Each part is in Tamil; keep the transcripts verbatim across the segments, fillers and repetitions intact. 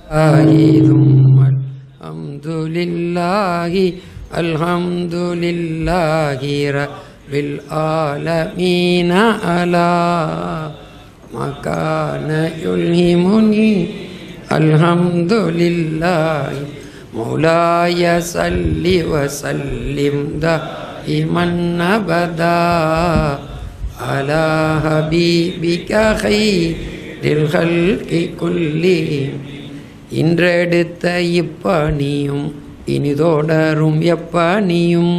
Alhamdulillahi Alhamdulillahi Rabbil Alamin ala makana yulhimuni Alhamdulillahi Maulaya salli wa sallim daiman abada ala habibika khairil khalqi kullihim. இன்றெடுத்த இப்பணியும் இனிதோடரும் எப்பணியும்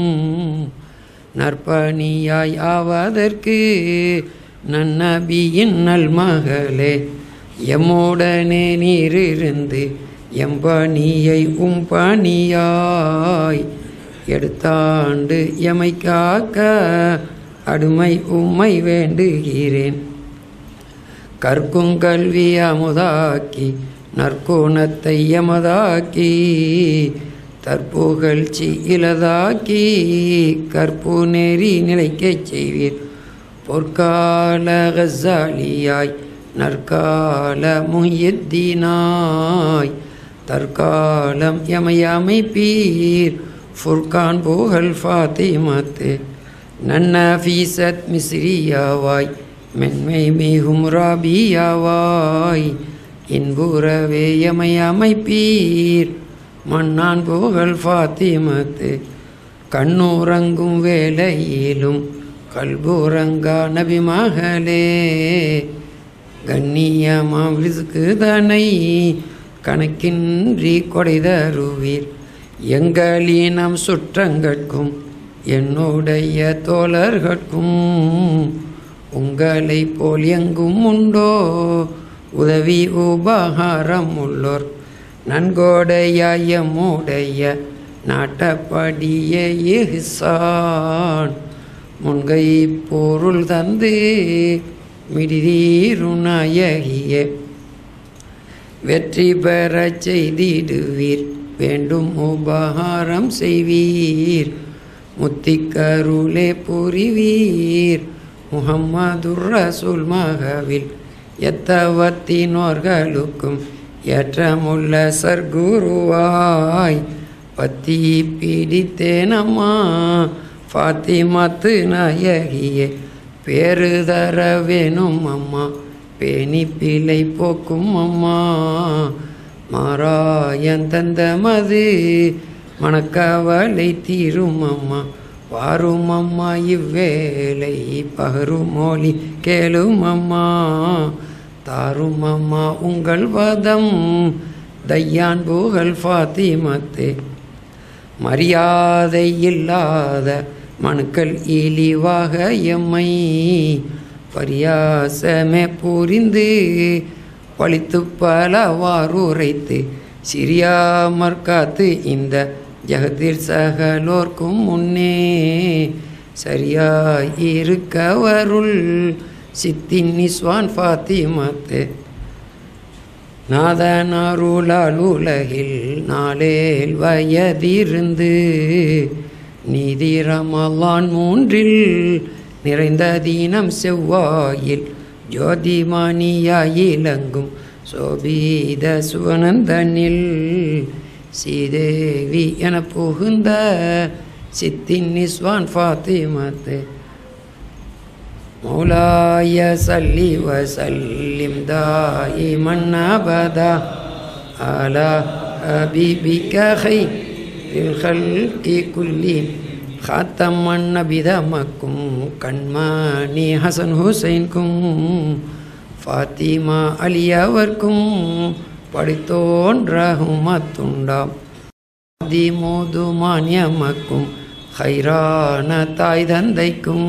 நற்பணியாய் ஆவதற்கு நன்னபியின் நல்மகளே எம்முடனே நீரிருந்து எம்பணியை உம்பணியாய் எடுத்தாண்டு எமை காக்க அடிமை உம்மை வேண்டுகிறேன். கற்கும் கல்வி அமுதாக்கி நற்குணத்தை எமதாக்கி தற்புகழ்ச்சி இலதாக்கி கற்பு நெறி நிலைக்கச் செய்வீர். பொற்கால கஸாலியாய் நற்கால முஹ்யித்தீனாய் தற்காலம் எமையமைப்பீர். ஃபுர்கான் புகழ் ஃபாத்திமத்து நன்னஃபீஸத் மிஸ்ரியாவாய் மென்மை மிகும் ராபியாவாய் இன்புறவே எமை அமைப்பீர். மன்னான் புகழ் ஃபாத்திமத்து கண்ணுறங்கும் வேளையிலும் கல்புறங்கா நபி மகளே கண்ணியமாம் ரிஸ்கு தனை கணக்கின்றி கொடைதருவீர். எங்களினம் சுற்றங்கட்கும் என்னுடைய தோழர்கட்கும் உங்களை போல் எங்கும் உண்டோ உதவி உபகாரம் உள்ளோர். நன்கோடைய மூடைய நாட்டப்படிய இஹ்சான் முன்கை பொருள் தந்து மிடிதீருநாயகிய வெற்றி பெறச் செய்திடுவீர். வேண்டும் உபகாரம் செய்வீர். முத்திக்கருளே புரிவீர். முஹம்மதுர் ரசூல் மகவில் எத்தவத்தினோர்களுக்கும் ஏற்றமுள்ள சர்க்குருவாய் பத்தி பிடித்தேனம்மா ஃபாத்திமத்து நாயகியே பேரு தர வேணும் அம்மா பேணி பிழை போக்கும் அம்மா மாறாயன் தந்த மது மணக்கவலை தீரும் அம்மா வாரும் அம்மா இவ்வேளை பகரும் மொழி கேளும் அம்மா தாரும் அம்மா உங்கள் வதம் தையான் புகழ் ஃபாத்திமத்து மரியாதை இல்லாத மனுக்கள் இழிவாக எம்மை பரியாசமே புரிந்து பழித்து பலவாறு உரைத்து சிறியாமற் காத்து இந்த ஜகத்தில் சகலோர்க்கும் முன்னே சரியாய் இருக்கவருள் சித்தின் நிஸ்வான் ஃபாத்திமத்து நாதனருளால் உலகில் நாளேல் வயதிருந்து நீதி ரமலான் மூன்றில் நிறைந்த தீனம் செவ்வாயில் ஜோதிமணியாயிலங்கும் சோபீத சுவனந்தனில் சீதேவி என புகுந்த சித்தின் நிஸ்வான் ஃபாத்திமத்து மௌலாய சல்லி வசல்லிம் தாயிமன் அபதா அலா ஹபீபிக கைரில் கல்கி குல்லிஹிம் ஹாத்தமன் நபிதமக்கும் கண்மணி ஹசன் ஹுசைன்கும் ஃபாத்திமா அலியவர்க்கும் படித்தோன்றகுமத்துண்டாம் திமோது மானியமக்கும் ஹைரான தாய் தந்தைக்கும்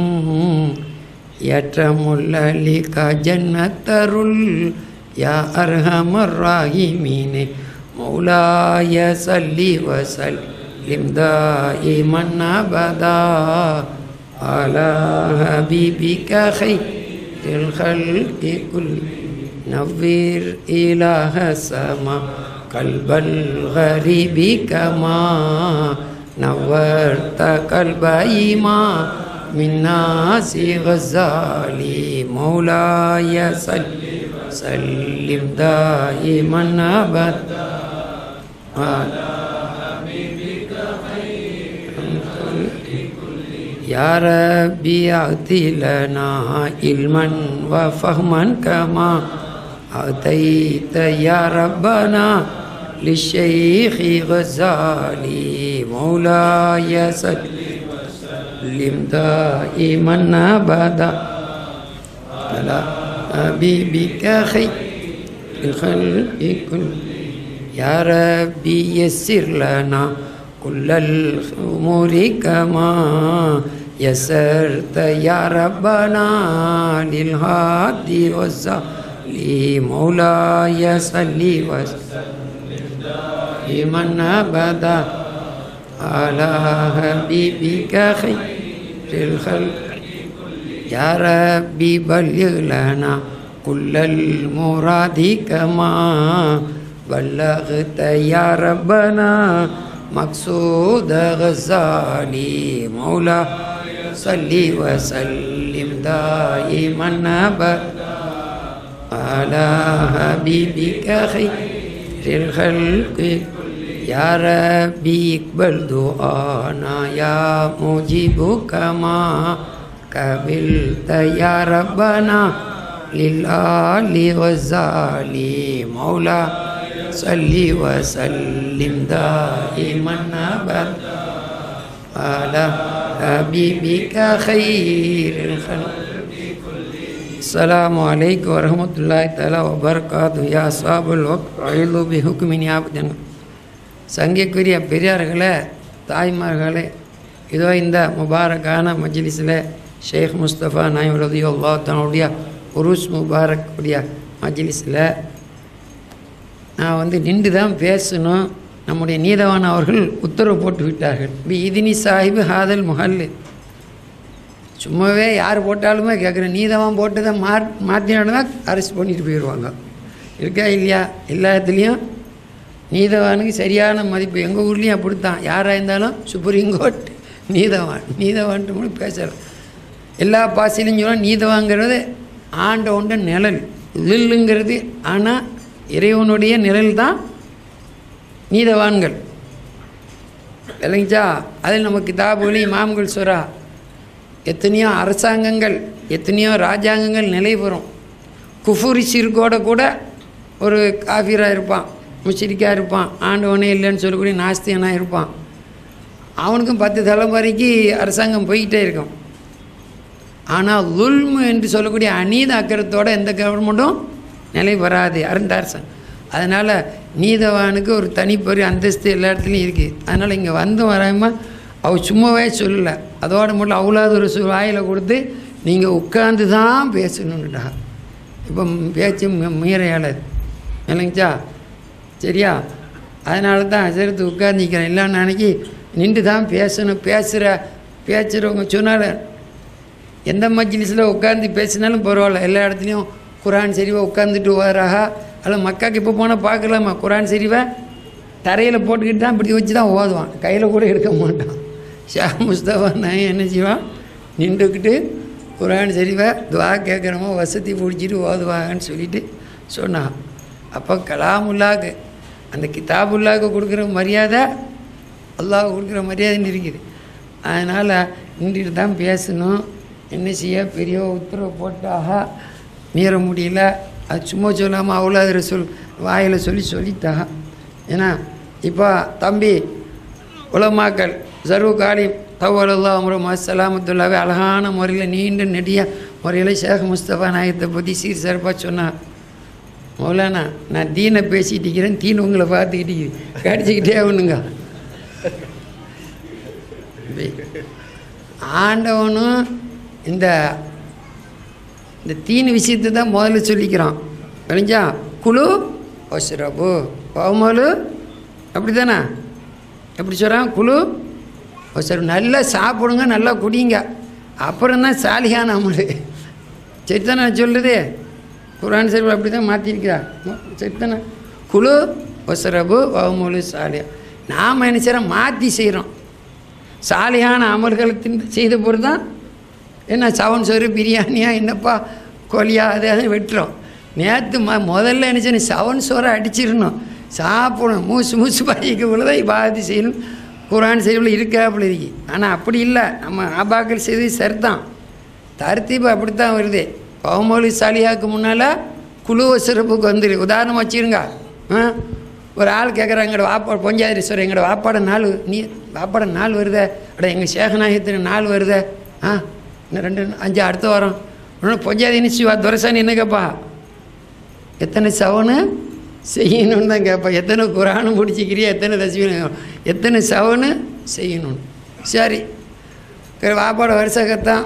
ஏற்றமுள்ளலிக ஜன்னத்தருள் யா அர்ஹமர் ராஹிமீனே மௌலாய சல்லி வசல்லிம் தாயிமன் அபதா அலா ஹபீபிக கைரில் கல்கி குல்லிஹிம் نوّر إله السماء قلب الغريب كما نورت قلب إمام من ناس غزالي مولاي صل وسلم دائما أبدا على حبيبك خير الخلق كلهم يا ربي أعطي لنا علما وفهما كما أعطيت يا ربنا للشيخ غزالي مولاي صل وسلم دائما أبدا على حبيبك خير الخلق كلهم يا ربي يسر لنا كل الأمور كما يسرت يا ربنا للهادي والزالي مولاي صل وسلم دائما أبدا على حبيبك خير الخلق يا ربي بلغ لنا كل المراد كما بلغت يا ربنا مقصود غزالي مولاي صل وسلم دائما أبدا على حبيبك خير الخلق يا ربي اقبل دعانا يا مجيب كما قبلت يا ربنا للآل والزالي مولاي صل وسلم دائما أبدا على حبيبك خير الخلق السلام عليكم ورحمة الله تعالى وبركاته يا أصحاب الوقت أعوذ بحكم نيابة சங்கைக்குரிய பெரியார்களே தாய்மார்களே இதோ இந்த முபாரக்கான மஜ்லிஸில் ஷேக் முஸ்தபா நாயம் ரலியல்லாஹு தஆலாவுடைய உருஸ் முபாரக் உடைய மஜ்லிஸில் நான் வந்து நின்று தான் பேசணும். நம்முடைய நீதவான் அவர்கள் உத்தரவு போட்டு விட்டார்கள். பி இதினி சாஹிபு ஹாதல் முஹல்லு சும்மாவே யார் போட்டாலுமே கேட்குறேன். நீதவான் போட்டு தான் மா மாற்றினாலும் அரெஸ்ட் பண்ணிட்டு போயிடுவாங்க. இருக்கா இல்லையா? எல்லாத்துலேயும் நீதவானுக்கு சரியான மதிப்பு. எங்கள் ஊர்லேயும் அப்படித்தான். யாராக இருந்தாலும் சுப்ரீம் கோர்ட் நீதவான் நீதவான்ட்டு மூலம் பேசுகிறோம். எல்லா பாசையிலையும் சொல்ல நீதவாங்கிறது ஆண்ட ஒன்ற நிழல் இல்லுங்கிறது. ஆனால் இறைவனுடைய நிழல் தான் நீதவான்கள். இல்லைங்கச்சா? அதில் நம்ம கிதாபுகள் இமாம்கள் சொல்றா எத்தனையோ அரசாங்கங்கள் எத்தனையோ ராஜாங்கங்கள் நிலை பெறும். குஃபுரி சிறுக்கோட கூட ஒரு காஃபிராக இருப்பான், முஷ்ரிக்காக இருப்பான், ஆண்டவனே இல்லைன்னு சொல்லக்கூடிய நாஸ்தியனாக இருப்பான். அவனுக்கும் பத்து தலைமுறைக்கு அரசாங்கம் போய்கிட்டே இருக்கும். ஆனால் லுல்மு என்று சொல்லக்கூடிய அநீத அக்கறத்தோடு எந்த கவர்மெண்ட்டும் நிலை வராது அருந்த அரசாங்கம். அதனால் நீதவானுக்கு ஒரு தனிப்பெரிய அந்தஸ்து எல்லா இடத்துலையும் இருக்குது. அதனால் இங்கே வந்து வராமல் அவள் சும்மாவே சொல்லலை. அதோட மட்டும் அவ்வளோது ஒரு சு வாயில் கொடுத்து நீங்கள் உட்காந்து தான் பேசணுன்னுட்டா. இப்போ பேச்சு மீறையாளது இல்லைங்கச்சா? சரியா? அதனால தான் அசரத்து உட்காந்துக்கிறேன். இல்லை நாளைக்கு நின்று தான் பேசணும். பேசுகிற பேசுகிறவங்க சொன்னாலும் எந்த மஜ்லிஸில் உட்காந்து பேசினாலும் பரவாயில்ல. எல்லா இடத்துலையும் குரான் சரிவை உட்காந்துட்டு வராக. அதில் மக்காவுக்கு இப்போ போனால் பார்க்கலாமா? குரான் சரிவை தரையில் போட்டுக்கிட்டு தான் இப்படி வச்சு தான் ஓதுவான். கையில் கூட எடுக்க மாட்டான். ஷா முஸ்தபா நான் என்ன செய்வான்? நின்றுக்கிட்டு குரான் சரிவை துவா கேட்குறமோ வசதி பிடிச்சிட்டு ஓதுவாங்கன்னு சொல்லிட்டு சொன்னான். அப்போ கலாமுல்லாக்கு அந்த கிதாபுல்லாவுக்கு கொடுக்குற மரியாதை அல்லாஹ் கொடுக்குற மரியாதைன்னு இருக்குது. அதனால் நின்றுட்டு தான் பேசணும். என்ன செய்ய பெரிய உத்தரவு போட்டாக மீற முடியல. அது சும்மா சொல்லாமல் அவ்வளோ அதில் சொல் வாயில் சொல்லி சொல்லிட்டா. ஏன்னா இப்போ தம்பி உலமாக்கள் சர்வ காலிம் தவலல்லா அமரம் அஸ்ஸலாமத்துல்லாவே அழகான முறையில் நீண்ட நெடிய முறையில் ஷேக் முஸ்தபா நாயத்தை பற்றி சீர் சிறப்பாக சொன்னார். மௌலானா நான் தீனை பேசிகிட்டு இருக்கிறேன், தீன் உங்களை பார்த்துக்கிட்டு கடிச்சிக்கிட்டே ஆகணுங்க. ஆண்டவனும் இந்த இந்த தீன் விஷயத்தை தான் முதல்ல சொல்லிக்கிறான். விளைஞ்சா குழு ஒஸ்ரபு பவமலு அப்படி தானே? எப்படி சொல்கிறான்? குழு ஒஸ்ரபு நல்லா சாப்பிடுங்க, நல்லா குடிங்க, அப்புறம் தான் சாலியான அமல். சரித்தானே சொல்லுது குரான் சரி அப்படி தான் மாற்றிருக்கிறா. சரித்தானே? குழு ஒஸ்ரபு பவமலு சாலியா. நாம் என்ன செய்கிறோம்? மாற்றி செய்கிறோம். சாலியான அமல்களை தின் செய்த பொருள் தான் என்ன சவன் சோறு பிரியாணியா என்னப்பா கோழியா அதை அதை வெட்டுறோம். நேற்று ம முதல்ல நினச்சேன் செவன் சோறை அடிச்சிடணும், சாப்பிடணும், மூசு மூசு பாய்க்கு உள்ளதான் பாதி செய்யணும், குரான் செய்யல இருக்காப்புல இருக்கு. ஆனால் அப்படி இல்லை, நம்ம ஆபாக்கள் செய்து சரிதான், தர்த்தீபு அப்படித்தான் வருது. கௌமொழி சாலியாவுக்கு முன்னால் குழுவ சிறப்புக்கு வந்துடு. உதாரணம் வச்சுருங்க, ஒரு ஆள் கேட்குறாங்க, எங்களோட வாப்பா பொஞ்சாதிரி சொல்கிற எங்களோட வாப்பாட நாள் நீ வாப்பாட நாள் வருதே, அட எங்கள் சேகநாயகத்தின் நாள் வருதே, ஆ இன்னும் ரெண்டு அஞ்சு அடுத்த வாரம் இன்னும் பொஞ்சாதி நிச்சயவா துரசானி என்ன கேட்பா, எத்தனை சவனு செய்யணும்னு தான் கேட்பா. எத்தனை குரானும் முடிச்சிக்கிறியா, எத்தனை தஸ்மீன், எத்தனை சவனு செய்யணும்னு. சரி, வாப்பாட வருஷக்கத்தான்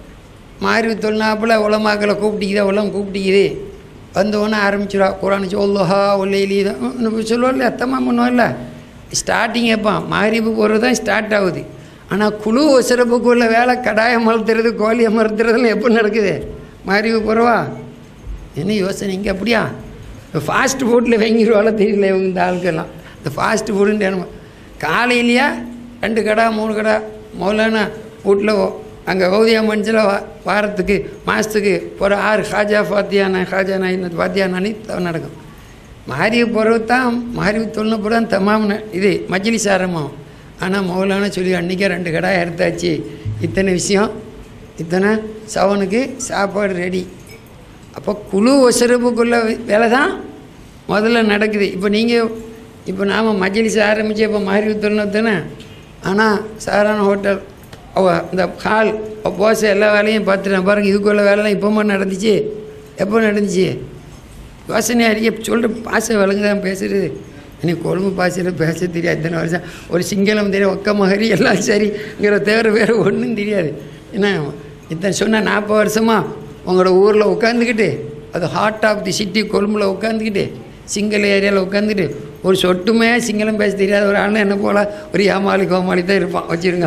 மாறி தொல்நாப்பில் உலமாக்களை கூப்பிட்டிக்குதா, உலம் கூப்பிட்டிக்குது, வந்தோடனே ஆரம்பிச்சிடா குரான் சொல்லுஹா ஒல்லையிலி தான் சொல்லுவோம் இல்லை, அத்தமாக பண்ணுவோம் இல்லை. ஸ்டார்டிங் எப்போன் மாரிபுக்கு ஒரு தான் ஸ்டார்ட் ஆகுது. ஆனால் குழு சிறப்புக்குள்ள வேலை கடாயம் மறுத்துறது, கோழி மறுத்துறதுலாம் எப்போ நடக்குது, மாரிபு குறவா என்ன யோசனை இங்கே அப்படியா? ஃபாஸ்ட் ஃபுட்டில் வாங்கிடுவாள தெரியல இவங்க இந்த ஆளுக்கெல்லாம். இந்த ஃபாஸ்ட் ஃபுட்டுன்னு காலையிலையா ரெண்டு கடை மூணு கடை மௌலானா வீட்டில் அங்கே கௌதியா மஞ்சள் வா வாரத்துக்கு மாதத்துக்கு ஒரு ஆறு ஹாஜா ஃபாத்தியானா ஹாஜானா இன்னது ஃபாத்தியானானி நடக்கும். மாறிய பிறகு தான் மாறி தொல்ன பிறகு தமாம்னு இது மஜ்லிஸ் ஆரம்பம். ஆனால் மௌலானா சொல்லி அன்றைக்கே ரெண்டு கடை எடுத்தாச்சு, இத்தனை விஷயம், இத்தனை சவனுக்கு சாப்பாடு ரெடி. அப்போ குழு ஒசரப்புக்குள்ள வேலை தான் முதல்ல நடக்குது. இப்போ நீங்கள் இப்போ நாம் மஜ்லிஸ் ஆரம்பித்து இப்போ மாறி தொல்ன தானே. ஆனால் சாதாரண ஹோட்டல் அவ இந்த ஹால் போச எல்லா வேலையும் பார்த்துட்டேன் பாருங்கள். இதுக்குள்ள வேலைலாம் இப்போமா நடந்துச்சு, எப்போ நடந்துச்சு யோசனை அறிய சொல்கிற பாசை விலங்கு தான் பேசுகிறது. எனக்கு கொழும்பு பாசையில் பேச தெரியாது, இத்தனை வருஷம் ஒரு சிங்களம் தெரியும், ஒக்க மகரி எல்லாம் சரிங்கிற தேவை வேறு ஒன்றும் தெரியாது. ஏன்னா இத்தனை சொன்னால் நாற்பது வருஷமாக உங்களோட ஊரில் உட்காந்துக்கிட்டு, அது ஹார்ட் ஆஃப் தி சிட்டி கொழும்பில் உட்காந்துக்கிட்டு, சிங்கள ஏரியாவில் உட்காந்துக்கிட்டு ஒரு சொட்டுமே சிங்களம் பேச தெரியாத ஒரு ஆள் என்ன போல் ஒரு ஏமாளி கோமாளி தான் இருப்பான் வச்சுருங்க.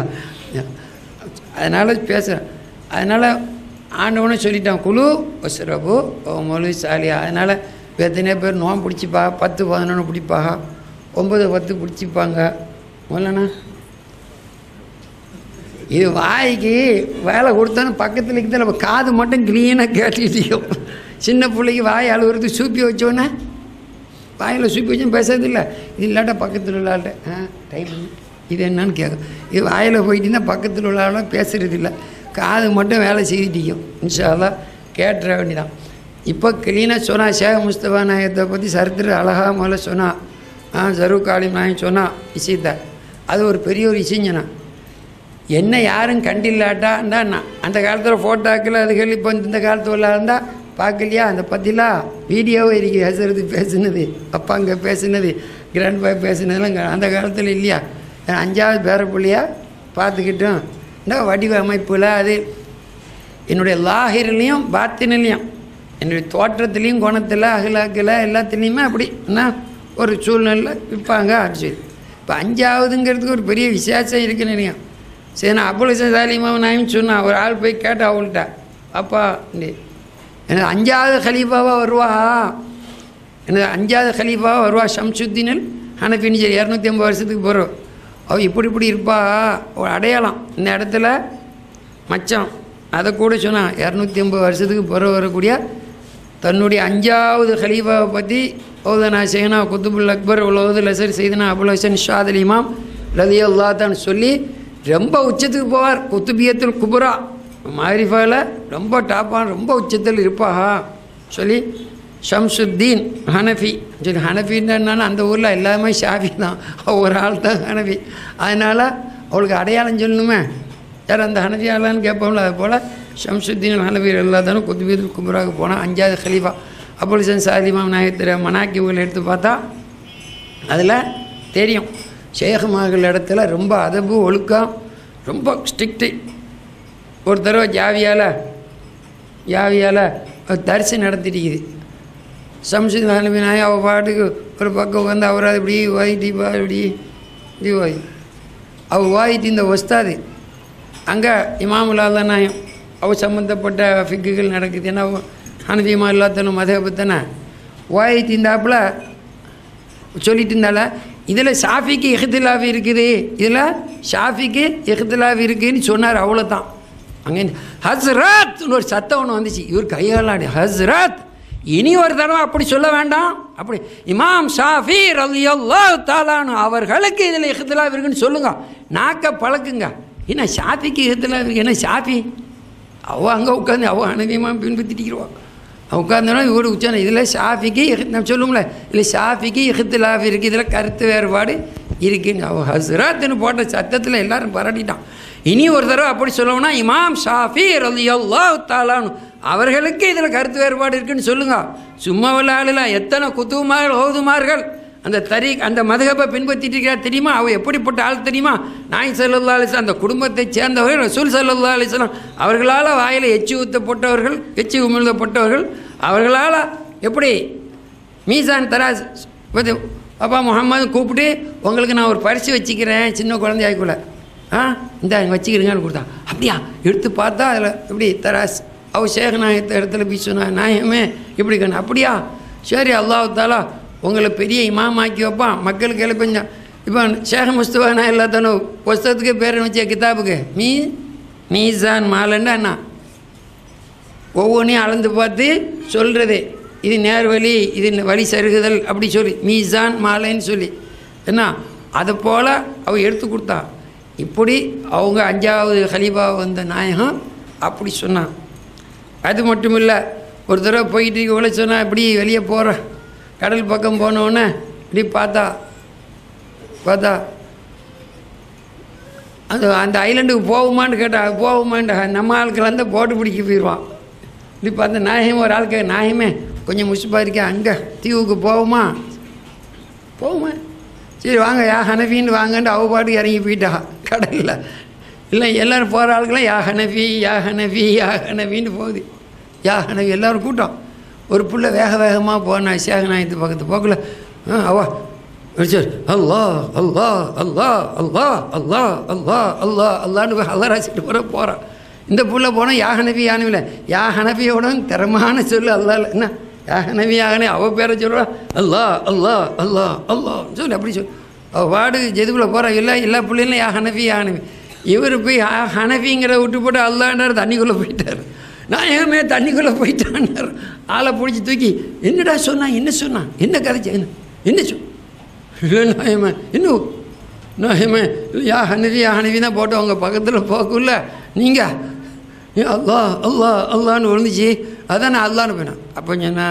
அதனால் பேசுகிறேன். அதனால் ஆண்டவனே சொல்லிட்டான் குழு ஒசரபு மொழி சாலியா. அதனால் எத்தனையோ பேர் நோம் பிடிச்சிப்பா, பத்து பதினொன்று பிடிப்பாங்க, ஒம்பது பத்து பிடிச்சிப்பாங்க. முதலண்ணா இது வாய்க்கு வேலை கொடுத்தானு பக்கத்தில் இருக்குது, நம்ம காது மட்டும் க்ளீனாக கேட்டுக்கிட்டோம். சின்ன பிள்ளைக்கு வாய் அழுகுறது சூப்பி வச்சோன்னே வாயில் சூப்பி வச்சோம் பேசுறதில்லை. இது இல்லாட்டா பக்கத்தில் உள்ளாட்ட ஆ டைம் இது என்னன்னு கேட்கும். இது வாயில் போயிட்டுன்னா பக்கத்தில் உள்ளாலும் பேசுகிறது இல்லை, காது மட்டும் வேலை செய்துட்டிக்கும். இன்ஷா அல்லாஹ் கேட்டுற வேண்டிதான். இப்போ க்ளீனாக சொன்னா ஷேக் முஸ்தபா நாயகத்தை பற்றி சரித்திர அழகா முதல்ல சொன்னா. ஆ ஜரூக் ஆலிம் நாயகம் சொன்னா விஷயத்தை, அது ஒரு பெரிய ஒரு விஷயங்கண்ணா. என்ன யாரும் கண்டில்லாட்டாண்டா நான் அந்த காலத்தில் ஃபோட்டோக்கள் அதுகள் இப்போ இந்த காலத்து உள்ள இருந்தால் பார்க்கலையா, அந்த பற்றிலாம் வீடியோவே இருக்குது. ஹசரத்து பேசுனது, அப்பா அங்கே பேசுனது, கிராண்ட் பாய் பேசுனதுலாம் அந்த காலத்தில் இல்லையா. அஞ்சாவது பேர பிள்ளையா பார்த்துக்கிட்டோம். இந்த வடிவ அமைப்பில் அது என்னுடைய லாஹிரிலையும் பாத்தினிலையும் என்னுடைய தோற்றத்துலேயும் குணத்தில் அகலாக்கில் எல்லாத்துலேயுமே அப்படி என்ன ஒரு சூழ்நிலை விற்பாங்க. சரி, இப்போ அஞ்சாவதுங்கிறதுக்கு ஒரு பெரிய விசேஷம் இருக்குன்னு இல்லையா. சரி, நான் அபுல் சாலிமாவும் நாயும் சொன்னான். ஒரு ஆள் போய் கேட்டேன் அவங்கள்ட்ட, அப்பா எனக்கு அஞ்சாவது ஹலீஃபாவாக வருவா, எனக்கு அஞ்சாவது ஹலீஃபாவாக வருவா ஷம்சுத்தீன் ஹனஃபின்னு சரி இரநூத்தி ஐம்பது வருஷத்துக்கு போகிறோம். அவள் இப்படி இப்படி இருப்பா, ஒரு அடையாளம் இந்த இடத்துல மச்சம். அதை கூட சொன்னான், இரநூத்தி ஐம்பது வருஷத்துக்கு பிற வரக்கூடிய தன்னுடைய அஞ்சாவது ஹலீஃபாவை பற்றி ஓதனா செய்யனா குத்துபுல் அக்பர் உலகது லசர் செய்தனா அபுல் ஹசன் ஷாதல் இமாம் ரதி அல்லா தான் சொல்லி ரொம்ப உச்சத்துக்கு போவார். குத்துபியத்துல் குபுரா மாரிஃபாவில் ரொம்ப டாப்பான ரொம்ப உச்சத்தில் இருப்பாஹா சொல்லி ஷம்சுத்தீன் ஹனஃபி சரி. ஹனஃபின்னு அந்த ஊரில் எல்லாமே ஷாஃபி தான், ஒரு ஆள் தான் ஹனஃபி. அதனால் அவளுக்கு அடையாளம் சொல்லணுமே, யார் அந்த ஹனஃபி ஆளான்னு கேட்போம்ல. அது போல் ஷம்சுத்தீன் ஹனஃபி எல்லா தானும் குத்துபியத்துல் குபுராவுக்கு போனால் அஞ்சாவது ஹலீஃபா அபுல் ஹசன் சாலிமாம் நாயகத்திர மனாக்கிவுகள் எடுத்து பார்த்தா அதில் தெரியும் ஷேഖ்மார்கள் இடத்துல ரொம்ப அதபு ஒழுக்கம் ரொம்ப ஸ்ட்ரிக்ட்டு. ஒரு தடவை ஜாவியால் ஜாவியால் தரிசு நடத்திட்டுக்குது. ஷம்சுத்தீன் ஹனஃபி நாயகம் அவள் பாட்டுக்கு ஒரு பக்கம் வந்து அவராது இப்படி ஓதிட்டு இப்படி இப்படி ஓதி அவள் ஓதிட்டு இந்த ஒஸ்தாது அங்கே இமாமுல்லா நாயம் அவள் சம்மந்தப்பட்ட ஃபிக்குகள் நடக்குது. ஏன்னா ஹனஃபிமா இல்லாத்தனும் மதபத்தனை ஓதிட்டு இருந்தாப்புல சொல்லிட்டு இருந்தால இதில் ஷாஃபிக்கு இஹ்திலாஃப் இருக்குது, இதில் ஷாஃபிக்கு இஹ்திலாஃப் இருக்குதுன்னு சொன்னார். அவ்வளோதான். அங்கே ஹஸ்ரத்னு ஒரு சத்தம் ஒன்று வந்துச்சு. இவர் கையாளாடி ஹஸ்ரத் இனி ஒரு தடவை அப்படி சொல்ல வேண்டாம். அப்படி இமாம் ஷாஃபி ரலியல்லாஹு தஆலா அவர்களுக்கு இதில் இஹ்திலாஃப் இருக்குன்னு சொல்லுங்க, நாக்க பழக்குங்க. என்ன ஷாஃபிக்கு இஹ்திலாஃப் இருக்கு? என்ன ஷாஃபி அவள் அங்கே உட்காந்து அவள் அனதியமாக பின்பற்றிட்டுருவாள். அவள் உட்காந்தோன்னா இவரு உச்சான இதில் ஷாஃபிக்கு நம்ம சொல்லுவோம்ல, இதில் ஷாஃபிக்கு இஹ்திலாஃப் இருக்குது, இதில் கருத்து வேறுபாடு இருக்குன்னு அவள் ஹஸ்ரத்துன்னு போட்ட சத்தத்தில் எல்லாரும் பரட்டிட்டான். இனி ஒரு தடவை அப்படி சொல்லணும்னா இமாம் ஷாஃபி ரலியல்லாஹு தஆலா அவர்களுக்கு இதில் கருத்து வேறுபாடு இருக்குன்னு சொல்லுங்க. சும்மா விளையாடல எத்தனை குத்துமார்கள் ஓதுமார்கள் அந்த தரி அந்த மதுஹபை பின்பற்றிட்டு இருக்கிறா தெரியுமா? அவள் எப்படிப்பட்ட ஆள் தெரியுமா? நாய் ஸல்லல்லாஹு அலைஹி வஸல்லம் அந்த குடும்பத்தை சேர்ந்தவர்கள் ரசூல் ஸல்லல்லாஹு அலைஹி வஸல்லம் அவர்களால் வாயில் எச்சி ஊற்றப்பட்டவர்கள், எச்சி உமிழ்ந்தப்பட்டவர்கள். அவர்களால் எப்படி மீசான் தராஸ் அப்பா முகமது கூப்பிட்டு உங்களுக்கு நான் ஒரு பரிசு வச்சுக்கிறேன் சின்ன குழந்தையாய்க்குள்ள, ஆ இந்த வச்சுக்கிறீங்கன்னு கொடுத்தா. அப்படியா எடுத்து பார்த்தா அதில் எப்படி தராஸ் அவள் ஷேக் நாயத்தை இடத்துல போய் சொன்னா நாயமே இப்படி கண்ணு. அப்படியா சரி அல்லாஹ் தாலா உங்களை பெரிய இமாம் ஆக்கி வைப்பான், மக்களுக்கு எழுப்பஞ்சான். இப்போ ஷேக் முஸ்தபா நான் எல்லாத்தானும் புஸ்தகத்துக்கு பேர் வச்ச கிதாபுக்கு மீ மீசான் மாலன்னா என்ன ஒவ்வொன்றையும் அளந்து பார்த்து சொல்கிறது, இது நேர்வழி இது வழி சருகுதல் அப்படி சொல்லி மீசான் மாலைன்னு சொல்லி என்ன அதை போல் அவள் எடுத்து கொடுத்தா. இப்படி அவங்க அஞ்சாவது ஹலீஃபா வந்த நாயகம் அப்படி சொன்னான். அது மட்டும் இல்லை, ஒரு தடவை போயிட்டு இவ்வளோ சொன்னால் இப்படி வெளியே போகிறேன், கடல் பக்கம் போனோடனே இப்படி பார்த்தா பார்த்தா அது அந்த ஐலண்டுக்கு போகுமான்னு கேட்டா போகுமான்டா நம்ம ஆட்கள் வந்து போட்டு பிடிக்க போயிடுவான். இப்படி பார்த்தா நாயகம் ஒரு ஆள் கேட்க நாயமே கொஞ்சம் முசிப்பாக இருக்கேன் அங்கே தீவுக்கு போகுமா போகுமா சரி வாங்க யா ஹனஃபின்னு வாங்கன்ட்டு அவ பாட்டுக்கு இறங்கி போயிட்டா கடலில். இல்லை எல்லோரும் போகிற ஆளுக்கெல்லாம் யா ஹனஃபி யா ஹனஃபி யா ஹனஃபின்னு போகுது. யா ஹனஃபி எல்லோரும் கூட்டம். ஒரு புள்ள வேக வேகமாக போனா ஷேக் நாயத்து பக்கத்து போக்கல அவா சரி அல்லா அல்லா அல்லா அல்லா அல்லா அல்லா அல்லா அல்லான்னு அல்லராசிட்டு போகிற போகிறான். இந்த புள்ள போனால் யா ஹனஃபி யானவில்லை யா ஹனஃபியோட திறமான சொல்லு அல்லா என்ன யா ஹனஃபி யாகனே அவள் பேரை சொல்லுவா அல்லா அல்லா அல்லா அல்லா சொல்லு அப்படி சொல்லு அவள் வாடு ஜெதுக்குள்ளே போகிறா. இல்லை எல்லா பிள்ளைங்களும் யா ஹனஃபி யா ஹனஃபி. இவர் போய் ஹனஃபிங்கிறத விட்டு போட்டு அல்லாண்டார் தண்ணிக்குள்ளே போயிட்டார். நாயகமே தண்ணிக்குள்ளே போயிட்டான்னார். ஆளை பிடிச்சி தூக்கி என்னடா சொன்னான் என்ன சொன்னான் என்ன கதைச்சு என்ன என்ன சொல் இல்லை நாயமே இன்னும் நாயமே யா ஹனஃபி யா ஹனஃபி தான் போட்டு அவங்க பக்கத்தில் போக்குள்ள நீங்கள் அல்லா அல்லா அல்லான்னு விழுந்துச்சு அதான் நான் அல்லான்னு போயினேன். அப்போ சொன்னா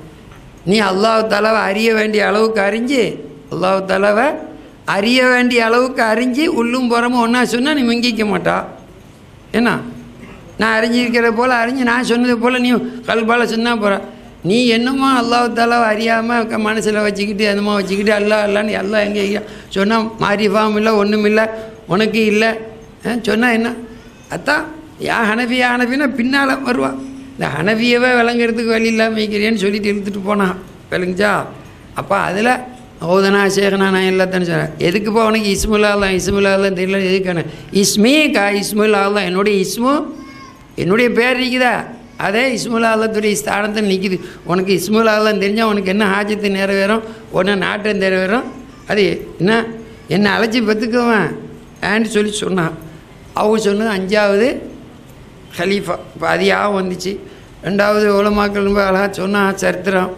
நீ அல்லாஹ் தலவை அறிய வேண்டிய அளவுக்கு அறிஞ்சு அல்லாஹ் தலவை அறிய வேண்டிய அளவுக்கு அறிஞ்சு உள்ளும் புறமும் ஒன்றா சொன்னால் நீ முங்கிக்க மாட்டா. ஏன்னா நான் அறிஞ்சிருக்கிற போல் அறிஞ்சு நான் சொன்னது போல் நீ கல்பால் சொன்னால் போகிற. நீ என்னமோ அல்லாஹ் தலவை அறியாமல் மனசில் வச்சுக்கிட்டு என்னமோ வச்சுக்கிட்டு அல்லா அல்லான்னு எல்லாம் எங்கே சொன்னால் மாரிஃபாவும் இல்லை ஒன்றும் இல்லை உனக்கு இல்லை சொன்னால் என்ன அதான் யா ஹனஃபி யா ஹனஃபின்னா பின்னால் வருவான். இந்த ஹனஃபியவே விளங்குறதுக்கு வழி இல்லாமல் வைக்கிறேன்னு சொல்லிட்டு இழுத்துட்டு போனான் விளங்குச்சா. அப்போ அதில் ஓதனா சேகனா நான் எல்லாத்தானு சொன்னேன். எதுக்குப்பா உனக்கு இஸ்முல்லா தான் இஸ்முல்லா தான் தெரியல எதுக்கான இஸ்மி கா இஸ்முல்லா தான் என்னுடைய இஸ்மு என்னுடைய பேர் இருக்குதா அதே இஸ்முல்லா அல்லத்துடைய ஸ்தானத்தில் நிற்கிது. உனக்கு இஸ்முல்லா தான் தெரிஞ்சால் உனக்கு என்ன ஹாஜத்து நிறைவேறும் ஒன்று நாட்டம் நிறைவேறும் அது என்ன என்னை அழைச்சி பெற்றுக்குவேன் ஏன்னு சொல்லி சொன்னான். அவங்க சொன்னது அஞ்சாவது ஹலீஃபா. இப்போ அதியாக வந்துச்சு. ரெண்டாவது உலமாக்கள் ரொம்ப அழகாக சொன்னால் சரித்திரம்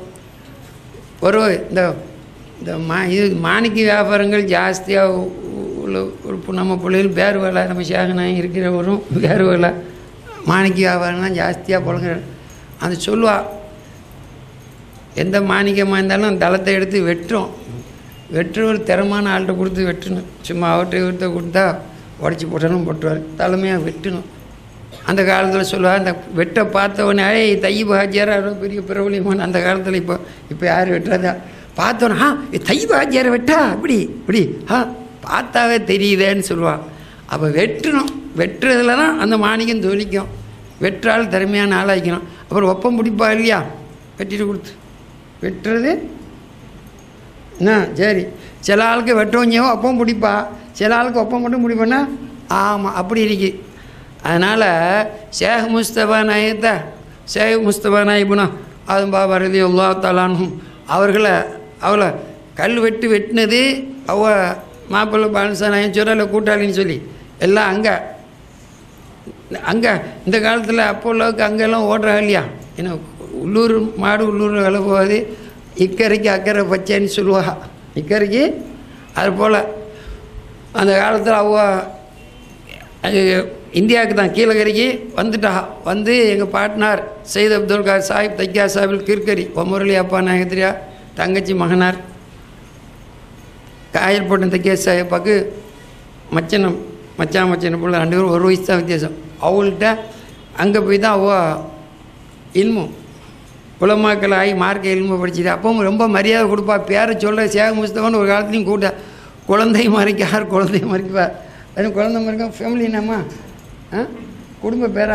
ஒரு இந்த இந்த மா இது மாணிக்க வியாபாரங்கள் ஜாஸ்தியாக உள்ள ஒரு நம்ம பிள்ளைகள் பேர் வேலை நம்ம சேகனாக இருக்கிறவரும் பேர் வேலை மாணிக்க வியாபாரம்லாம் ஜாஸ்தியாக புழங்குற அது சொல்லுவா. எந்த மாணிக்கமாக இருந்தாலும் தளத்தை எடுத்து வெட்டுறோம் வெட்டுற ஒரு திறமான ஆள்கிட்ட கொடுத்து வெட்டணும். சும்மா அவர்கிட்ட இவர்கிட்ட கொடுத்தா உடச்சி போட்டாலும் போட்டுருவார். தலைமையாக வெட்டணும். அந்த காலத்தில் சொல்லுவாள் அந்த வெட்ட பார்த்தவொடனே ஏய் தையீப் ஹாஜியாரா பெரிய பிரபலியமான அந்த காலத்தில் இப்போ இப்போ யார் வெட்டுறதா பார்த்தோன்னா ஆ தையீப் ஹாஜியாரை வெட்டா இப்படி இப்படி ஆ பார்த்தாவே தெரியுதேன்னு சொல்லுவாள். அப்போ வெட்டணும். வெட்டுறதுல தான் அந்த மாணிக்கம் தொழிக்கும். வெற்றால் திறமையான ஆளாக்கணும். அப்புறம் ஒப்பம் பிடிப்பா இல்லையா வெட்டிட்டு கொடுத்து வெட்டுறது என்ன சரி. சில ஆளுக்கு வெட்டவஞ்சவோ ஒப்பம் பிடிப்பா சில ஆளுக்கு ஒப்பம் மட்டும் பிடிப்பேன்னா ஆமாம் அப்படி இருக்கு. அதனால் ஷேக் முஸ்தபா நாயத்தை ஷேக் முஸ்தபா நாயிபுனா அதுவும் பாபா ரதி அல்லா தலானும் அவர்களை அவளை கல் வெட்டு வெட்டினது அவ மாப்பிள்ளை பாலசா நாயன் சொல்ல கூட்டாளின்னு சொல்லி எல்லாம் அங்கே அங்கே இந்த காலத்தில் அப்போ உள்ளவுக்கு அங்கெல்லாம் ஓடுறா இல்லையா. ஏன்னா உள்ளூர் மாடு உள்ளூர் வேலை போகாது, இக்கரைக்கு அக்கறை பச்சைன்னு சொல்லுவா. இக்கரைக்கு அது போல் அந்த காலத்தில் அவ இந்தியாவுக்கு தான் கீழக்கரைக்கு வந்துட்டா. வந்து எங்கள் பாட்னார் சையத் அப்துல் கார் சாஹிப் தைக்கா சாஹிப் கிர்கரி ஒமுரளி அப்பா நாயகத்திரியா தங்கச்சி மகனார் காயல்பட்டம் தைக்கா சாஹிப்பாக்கு மச்சனம் மச்சான் மச்சனை போல் ரெண்டு பேரும் ஒரு வயசு தான் வித்தியாசம். அவங்கள்ட்ட அங்கே போய் தான் அவ இல்மு உலமாக்கள் ஆகி மார்க்க இல்மு படிச்சுட்டு அப்பவும் ரொம்ப மரியாதை கொடுப்பா. பேரை சொல்கிற சேக முஸ்தபான்னு ஒரு காலத்துலையும் கூட்ட குழந்தை மறைக்க யார் குழந்தைய மறைக்குவா அதுவும் குழந்தை மறைக்க ஃபேமிலி என்னம்மா ஆ குடும்ப பேரா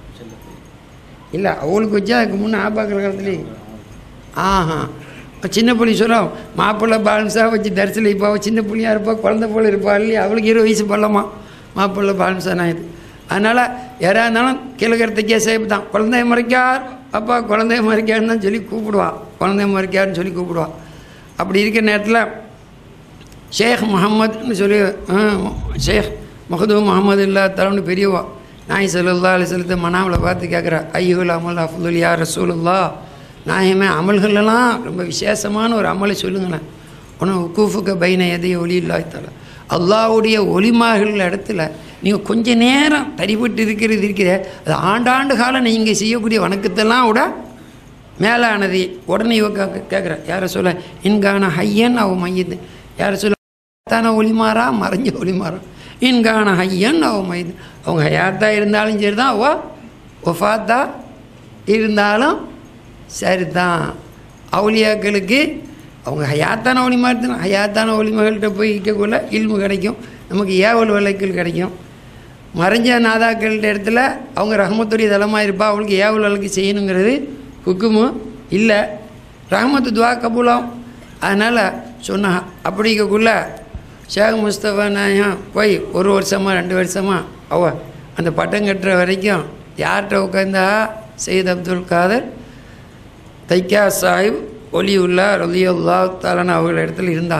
இல்லை அவளுக்கு வச்சா அதுக்கு முன்னே ஆப்பாக்கிற காலத்துலேயும் ஆஹா சின்ன புள்ளி சொல்லும் மாப்பிள்ளை பாலன்ஸாக வச்சு தரிசனம் இப்போ அவள் சின்ன புள்ளியாக இருப்பா குழந்தை போல் இருப்பா இல்லையா அவளுக்கு இருபது வயசு பள்ளமா மாப்பிள்ளை பாலன்ஸா நான் இது. அதனால் யாராக இருந்தாலும் கிழக்கிறதுக்கே சேப்பு தான் குழந்தைய மறைக்கார் அப்பா குழந்தைய மறைக்காருன்னு தான் சொல்லி கூப்பிடுவா. குழந்தைய மறைக்காருன்னு சொல்லி கூப்பிடுவா. அப்படி இருக்கிற நேரத்தில் ஷேக் முகமதுன்னு சொல்லி ஷேக் மஹதூ முகமது இல்லா தலம்னு பெரியவா நாய் ஸல்லல்லாஹு அலைஹி வஸல்லம் மனாவில் பார்த்து கேட்குறா ஐயுல் அமல் அஃதுல் யா ரசூலுல்லாஹ் நாயமே அமல்களெல்லாம் ரொம்ப விசேஷமான ஒரு அமலை சொல்லுங்கண்ணே. உனக்கு உக்கூஃபுக்க பைன எதைய ஒலி இல்லாத்தால அல்லாவுடைய ஒலிமார்கள் இடத்துல நீங்கள் கொஞ்ச நேரம் தரிபட்டு இருக்கிறது இருக்கிற அது ஆண்டாண்டு காலம் நீங்கள் செய்யக்கூடிய வணக்கத்தெல்லாம் விட மேலானது. உடனே இவ கேட்குற யாரை சொல்ல இன்கான ஹையன் அவ மையது யாரை சொல்ல தான ஒளிமாறா மறைஞ்ச ஒளிமாறா இன்கான ஹையன் அவ மையது அவங்க ஹயாத்தா இருந்தாலும் சரி தான் அவ ஒஃபாத்தா இருந்தாலும் சரி தான். அவுலியாக்களுக்கு அவங்க ஹயாத்தான ஒளிமா இருந்தாலும் ஹயாத்தான ஒளிமகள்கிட்ட போய் இருக்கக்குள்ள இல்மு கிடைக்கும், நமக்கு ஏவல் வழக்குகள் கிடைக்கும். மறைஞ்ச நாதாக்கள்கிட்ட இடத்துல அவங்க ரஹமத்துடைய தலமாக இருப்பா, அவங்களுக்கு ஏவல் வழக்கு செய்யணுங்கிறது ஹுக்குமும் இல்லை. ரஹமத்து துவா கபூலாம். அதனால் சொன்னா அப்படிங்கக்குள்ள ஷேக் முஸ்தபா நாயம் போய் ஒரு வருஷமாக ரெண்டு வருஷமாக அவ அந்த பட்டம் கட்டுற வரைக்கும் யார்கிட்ட உட்காந்தா சையத் அப்துல் காதர் தைக்கா சாஹிப் ஒலியுல்லா ரலியல்லா தாலான அவங்கள இடத்துல இருந்தா.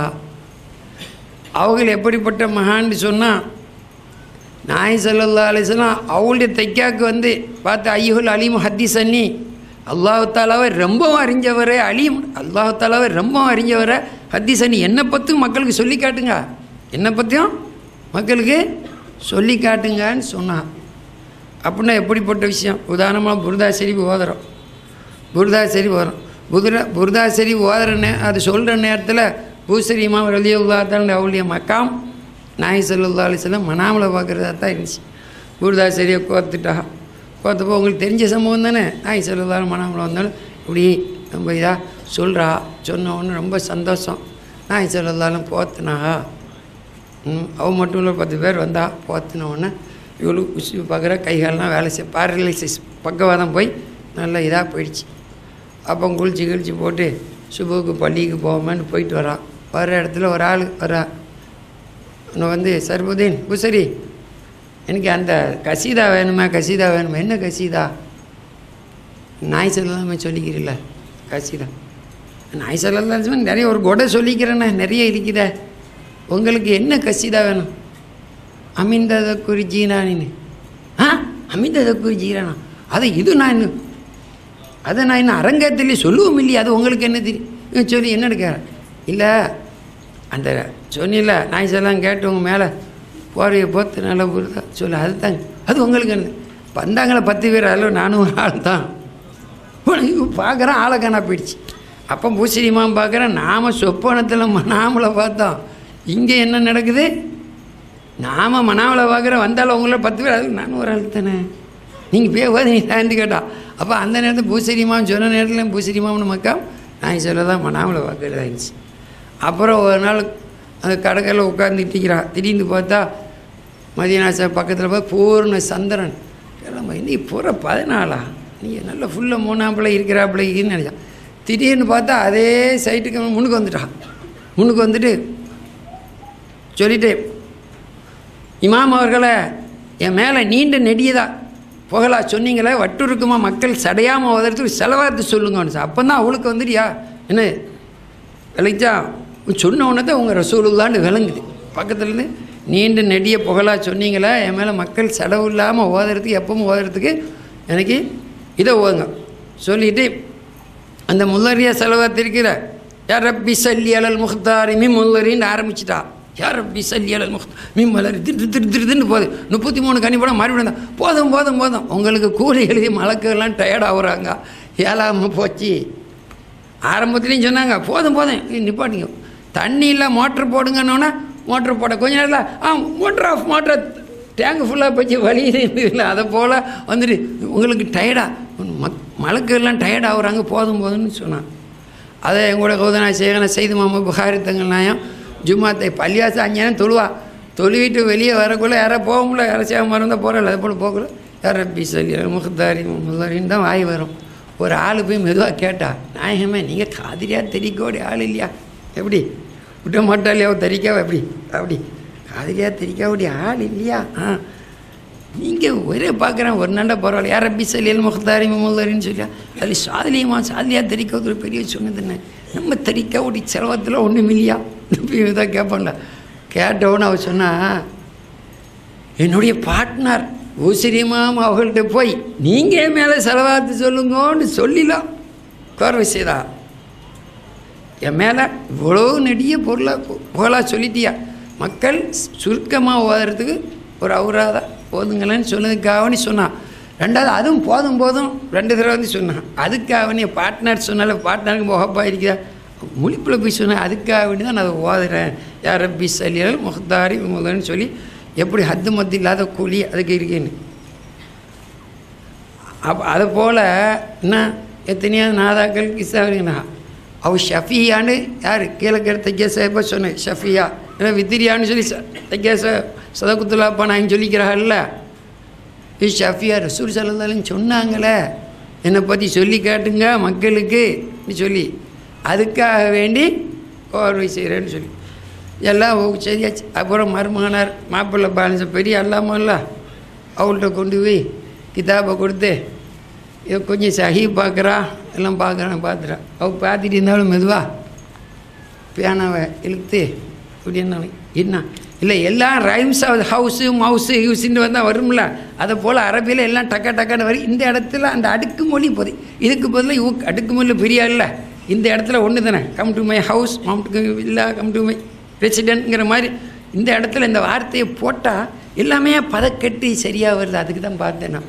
அவர்கள் எப்படிப்பட்ட மகான்னு சொன்னால் நாய் ஸல்லல்லாஹு அலைஹி வஸல்லம் அவங்களுடைய தைக்காவுக்கு வந்து பார்த்து ஐயுல் அலீம் ஹதீஸ் அன்னி அல்லாஹ் தாலாவை ரொம்பவும் அறிஞ்சவரே அலீம் அல்லாஹ் தாலாவை ரொம்பவும் அறிஞ்சவரை ஹதீஸ் அன்னி என்னை பற்றியும் மக்களுக்கு சொல்லி காட்டுங்க, என்னை பற்றியும் மக்களுக்கு சொல்லி காட்டுங்கன்னு சொன்னான். அப்படின்னா எப்படிப்பட்ட விஷயம். உதாரணமாக புர்தா ஷரீஃப் ஓதுறோம், புர்தா ஷரீஃப் வரும் புதுரா புர்தா ஷரீஃப் ஓதுற நே அது சொல்கிற நேரத்தில் பூசரி இமாம் ரலியல்லாஹு தஆலா அவளுடைய மக்காம் நாய் ஸல்லல்லாஹு அலைஹி வஸல்லம் மனாமில் பார்க்குறதா தான் இருந்துச்சு. புர்தா ஷரீஃப் கோத்துட்டா கோத்தப்போ உங்களுக்கு தெரிஞ்ச சம்பவம் தானே. நாய் ஸல்லல்லாஹு மனாமில் வந்தாலும் இப்படி ரொம்ப இதாக சொல்கிறா. சொன்ன ஒன்று ரொம்ப சந்தோஷம். நாய் ஸல்லல்லாஹு போத்துனா அவள் மட்டும் இல்லை பத்து பேர் வந்தா போத்துன ஒன்று இவளுக்கு குஷி பார்க்குற கைகாலெலாம் வேலை செய்ய பாரலைசிஸ் பக்கவாதம் போய் நல்லா இதாக போயிடுச்சு. அப்போ குளிச்சு கிழிச்சு போட்டு சுபுக்கு பள்ளிக்கு போவோமேன்னு போயிட்டு வரான். வர்ற இடத்துல ஒரு ஆள் வரா. இன்னும் வந்து சர்புதீன் புசரி எனக்கு அந்த கசீதா வேணுமா கசீதா வேணுமா என்ன கசீதா நாய் சொல்லலாமே சொல்லிக்கிறீல்ல கசீதா நாய் சொல்லலாம் நிறைய ஒரு கொடை சொல்லிக்கிறேண்ணே நிறைய இருக்குதே உங்களுக்கு என்ன கசீதா வேணும் அமிந்தத குறி ஜீரானின்னு ஆ அமிந்தத குறி ஜீரானா அதை இது நான் இன்னும் அதை நான் இன்னும் அரங்கத்திலே சொல்லுவோம் இல்லையா அது உங்களுக்கு என்ன தெரியும் சொல்லி என்ன எடுக்கிறேன் இல்லை அந்த சொன்னில்ல நாய் சொல்லலாம் கேட்டு உங்கள் மேலே போறையை போத்து நல்லா புரிதா சொல்லு அது தாங்க அது உங்களுக்கு என்ன வந்தாங்களே பத்து பேர் அதில் நானும் ஒரு ஆள் தான் உனக்கு பார்க்குறேன் ஆளை காணா போயிடுச்சு. அப்போ பூசரிமான் பார்க்குறேன் நாம் சொப்பனத்தில் மனாமலை பார்த்தோம் இங்கே என்ன நடக்குது நாம் மனாமலை பார்க்குறேன் வந்தாலும் உங்கள பத்து பேர் அது நானும் ஒரு ஆள் தானே நீங்கள் பேவாது நீ சார்ந்து கேட்டா. அப்போ அந்த நேரத்தில் பூசரிமான் சொன்ன நேரத்தில் பூசரிமான்னு மக்கா நான் சொல்ல தான் மனாமலை பார்க்குறதா இருந்துச்சு. அப்புறம் ஒரு நாள் அந்த கடற்கரையில் உட்காந்துட்டிக்கிறான். திடீர்னு பார்த்தா மதியனா சார் பக்கத்தில் போய் பூர்ண சந்திரன் கிளம்ப இன்னைக்கு பூரா பதினாலா நீங்கள் நல்லா ஃபுல்லாக மூணாம்பிள்ளை இருக்கிறாப்பிள்ளைன்னு நினைச்சான். திடீர்னு பார்த்தா அதே சைட்டுக்கு முன்னுக்கு வந்துட்டான். முன்னுக்கு வந்துட்டு சொல்லிட்டு இமாம் அவர்களை என் மேலே நீண்ட நெடியதா புகழா சொன்னீங்களே வட்டுருக்குமா மக்கள் சடையாமல் ஓதுறதுக்கு செலவாத்து சொல்லுங்கன்னு. அப்போ தான் அவளுக்கு வந்துட்டியா என்ன விளைச்சா சொன்ன உடனே தான் உங்கள் ரசூலுல்லான்னு விளங்குது. பக்கத்துலேருந்து நீண்ட நெடிய புகழாக சொன்னீங்களே என் மேலே மக்கள் செலவு இல்லாமல் ஓதுறதுக்கு எப்பவும் ஓதுறதுக்கு எனக்கு இதை ஓதுங்க சொல்லிவிட்டு அந்த முல்லரியா செலவாத்து இருக்கிற யார் ரப்பி சல்லி அலல் முஹ்தாரி மிம் முல்லரின்னு ஆரம்பிச்சிட்டா. யார் ரப்பி சல்லி அலல் முஹ் மிம் முல்லரி திரு திரு திருன்னு போகுது. முப்பத்தி மூணு கனி படம் மறுபடியும் தான் போதும் போதும் போதும். உங்களுக்கு கூலி எழுதி மலக்கெல்லாம் டயர்ட் ஆகுறாங்க. ஏழாமல் போச்சு. ஆரம்பத்துலேயும் சொன்னாங்க போதும் போதும் நிப்பாட்டிங்க, தண்ணியில் மோட்ரு போடுங்கன்னொன்னே மோட்ரு போட கொஞ்ச நேரத்தில் ஆ மோட்ரு ஆஃப் மோட்ரு டேங்கு ஃபுல்லாக போச்சு வழியில் இல்லை. அதை போல் வந்துட்டு உங்களுக்கு டயர்டாக மக் மலக்கெல்லாம் டயர்ட் ஆகுறாங்க போதும் போதும்னு சொன்னான். அதை எங்கூட கௌதனா சேகன செய்து மாமா புகாரி தங்கள் நாயம் ஜும்மாத்தை பள்ளியாசம் அஞ்சானம் தொழுவா. தொழுவிட்டு வெளியே வரக்குள்ளே யாரோ போக முடியல, யாரை சேவை மறந்தால் போகிறல, அது போல் போகல. யார் ரப்பி சல்லி முகத்தாரி முதலின்னு தான் வாய் வரும். ஒரு ஆள் போய் மெதுவாக கேட்டா, நாயகமே நீங்கள் காதிரியா தெரிக்கோடி ஆள் இல்லையா? எப்படி விட்ட மாட்டா இல்லையா தெரிக்காவா? எப்படி அப்படி காதிரியா தெரிக்காவுடைய ஆள் இல்லையா? ஆ நீங்கள் ஒரே பார்க்குறேன் ஒரு நாண்டா பரவாயில்ல. யார் ரப்பி சல்லியல் முகத்தாரி முதலின்னு சொல்லியா? அதில் சாதலியமா சாதலியா தெரிக்காவது ஒரு பெரிய சொன்னதுன்னு நம்ம தெரிக்காவுடைய செலவத்தில் ஒன்றும் இல்லையா? இதான் கேட்பான்ல. கேட்டவுன்னு அவர் சொன்னால் என்னுடைய பார்ட்னர் ஊசிரியமாம் அவங்கள்ட்ட போய் நீங்கள் மேலே செலவாத்து சொல்லுங்கன்னு சொல்லிலாம் கோர்வை செய்தா. என் மேலே இவ்வளோ நெடிய பொருளாக புகழாக சொல்லிட்டியா, மக்கள் சுருக்கமாக ஓதுறதுக்கு ஒரு அவுராதா போதுங்களேன்னு சொன்னதுக்காகவனி சொன்னான். ரெண்டாவது அதுவும் போதும் போதும் ரெண்டு தடவை வந்து சொன்னான். அதுக்காகவனி பார்ட்னர் சொன்னால பார்ட்னருக்கு முகப்பா இருக்கிறா முழிப்பில் போய் சொன்னேன். அதுக்காக வேண்டி தான் நான் அதை ஓதுறேன். யார் ரப்பி சல்லியல் முகத்தாரி முதல்னு சொல்லி எப்படி ஹத்து மத்து இல்லாத கூலி அதுக்கு இருக்கேன்னு. அப்போ அதை போல் என்ன எத்தனையாவது நாதாக்கள் கிஸ்ஸாருங்கண்ணா அவள் ஷஃபியான்னு யார் கீழே கேட்ட தைக்கேச இப்போ சொன்னேன். ஷஃபியா ஏன்னா வித்திரியான்னு சொல்லி தைக்கேச சதகுத்துலாப்பா நான் சொல்லிக்கிறாள்ல. இது ஷஃபியா ரசூல் ஸல்லல்லாஹு சொன்னாங்களே என்னை பற்றி சொல்லி காட்டுங்க மக்களுக்கு சொல்லி அதுக்காக வேண்டி கோர்வை செய்கிறேன்னு சொல்லி எல்லாம் சரியாச்சு. அப்புறம் மருமகனார் மாப்பிள்ளை பாலன்ஸ் பெரிய அல்லாமல்ல அவள்கிட்ட கொண்டு போய் கிதாபை கொடுத்து இவ கொஞ்சம் சஹி பார்க்குறா எல்லாம் பார்க்குறான் பார்த்துறான். அவள் பார்த்துட்டு இருந்தாலும் மெதுவா பேனாவை இழுத்து இப்படி என்ன என்ன இல்லை எல்லாம் ரைம்ஸ் ஆகுது ஹவுஸு மவுஸு ஹியூஸுன்னு வந்தால் வரும்ல. அதை போல் அரபியில் எல்லாம் டக்கா டக்கான்னு வரும். இந்த இடத்துல அந்த அடுக்கு மொழி போகுது. இதுக்கு பதிலாக இவ அடுக்கு மொழி பெரியா இல்லை. இந்த இடத்துல ஒன்று தானே come to my house mount இல்லை கம் டு மை ரெசிடென்ட்ங்கிற மாதிரி இந்த இடத்துல இந்த வார்த்தையை போட்டால் எல்லாமே பதக்கட்டி சரியாக வருது. அதுக்கு தான் பார்த்தேன் நான்.